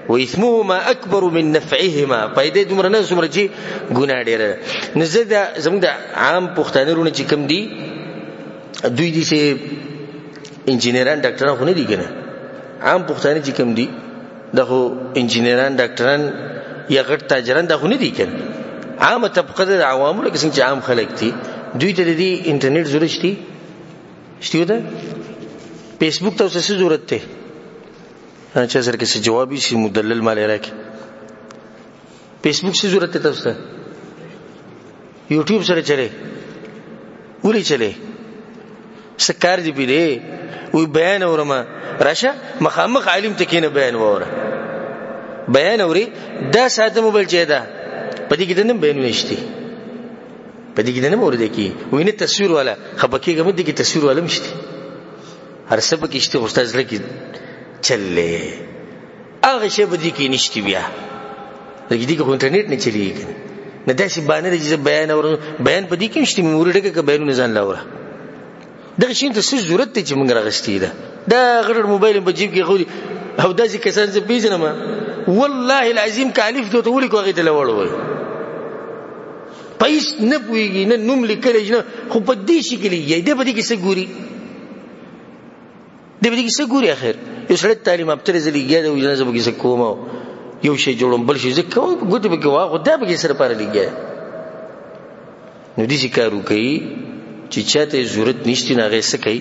واثمهما اکبر من نفعهما پیدا دومره نه څومره چې ګناه ډیره نه زده زموږ د عام پښتانه رونه چې کم دي دوی دي چې انجینران ډاکټران خو نه دي کنه عام پښتانه چې کم دي دغه انجینران ډاکټران یا غټ تاجران دغه نه دي کنه عامه طبقه د عوامو لکه څنګه چې عام خلک دي دوی ته د انټرنیټ ضرورت شته ده فیسبوک ته څه ضرورت ده چې سره کې جواب شي مدلل مال راکې فیسبوک څه ضرورت ده تاسو ته یوټیوب سره چره ولې چله سکار دی پیډه وی بیان اورما راشه مخامخ عالم تکینه بیان وره بیان اوري دا ساده موبایل چي دا پدې کې دنه بیان نشتی پدې کې دنه مورد کی وینه تصویر والا خبکیګه مده کې تصویر والا مشتی هر څه پکې شته استاد لکه چله هغه شی بده کې نشتی بیا لکه دې کو انټرنیټ نه چلیږي نه داسې باندې چې بیان اور بیان پدې کې نشتی مورد کې بیان نه ځان لاوره دغه شین ته څه ضرورت ته چې موږ راغستې ده دا غړ موبایل په جیب کې خو او داسې کسان چې پیژنم والله العظیم کالیف ته ولي کوغه ته لوړ وای پیس نه پويږي نه نوم لیکل نه خو په دې شي کې لګي دې په دې کې څه ګوري دې په دې کې څه ګوري اخر یو سړی تعلیم ابتر زلیګیا دی وجنه زبګي څه کوم یو شی جوړم بل شي ځکه ګوتې به کې واغ دا به سره پاره لګیا نو دې شي کارو کوي چې چاته ضرورت نشته نه غي څه کوي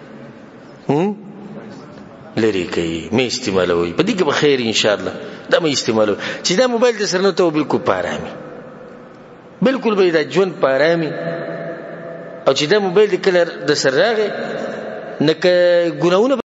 لري کوي مې استعمالوي په دې کې به خیر ان شاء الله دا مې استعمالوي چې دا موبایل د سره نو ته بالکل پارامي بالکل به دا جون پارامي او چې دا موبایل د کلر د سره راغی نه ګناونه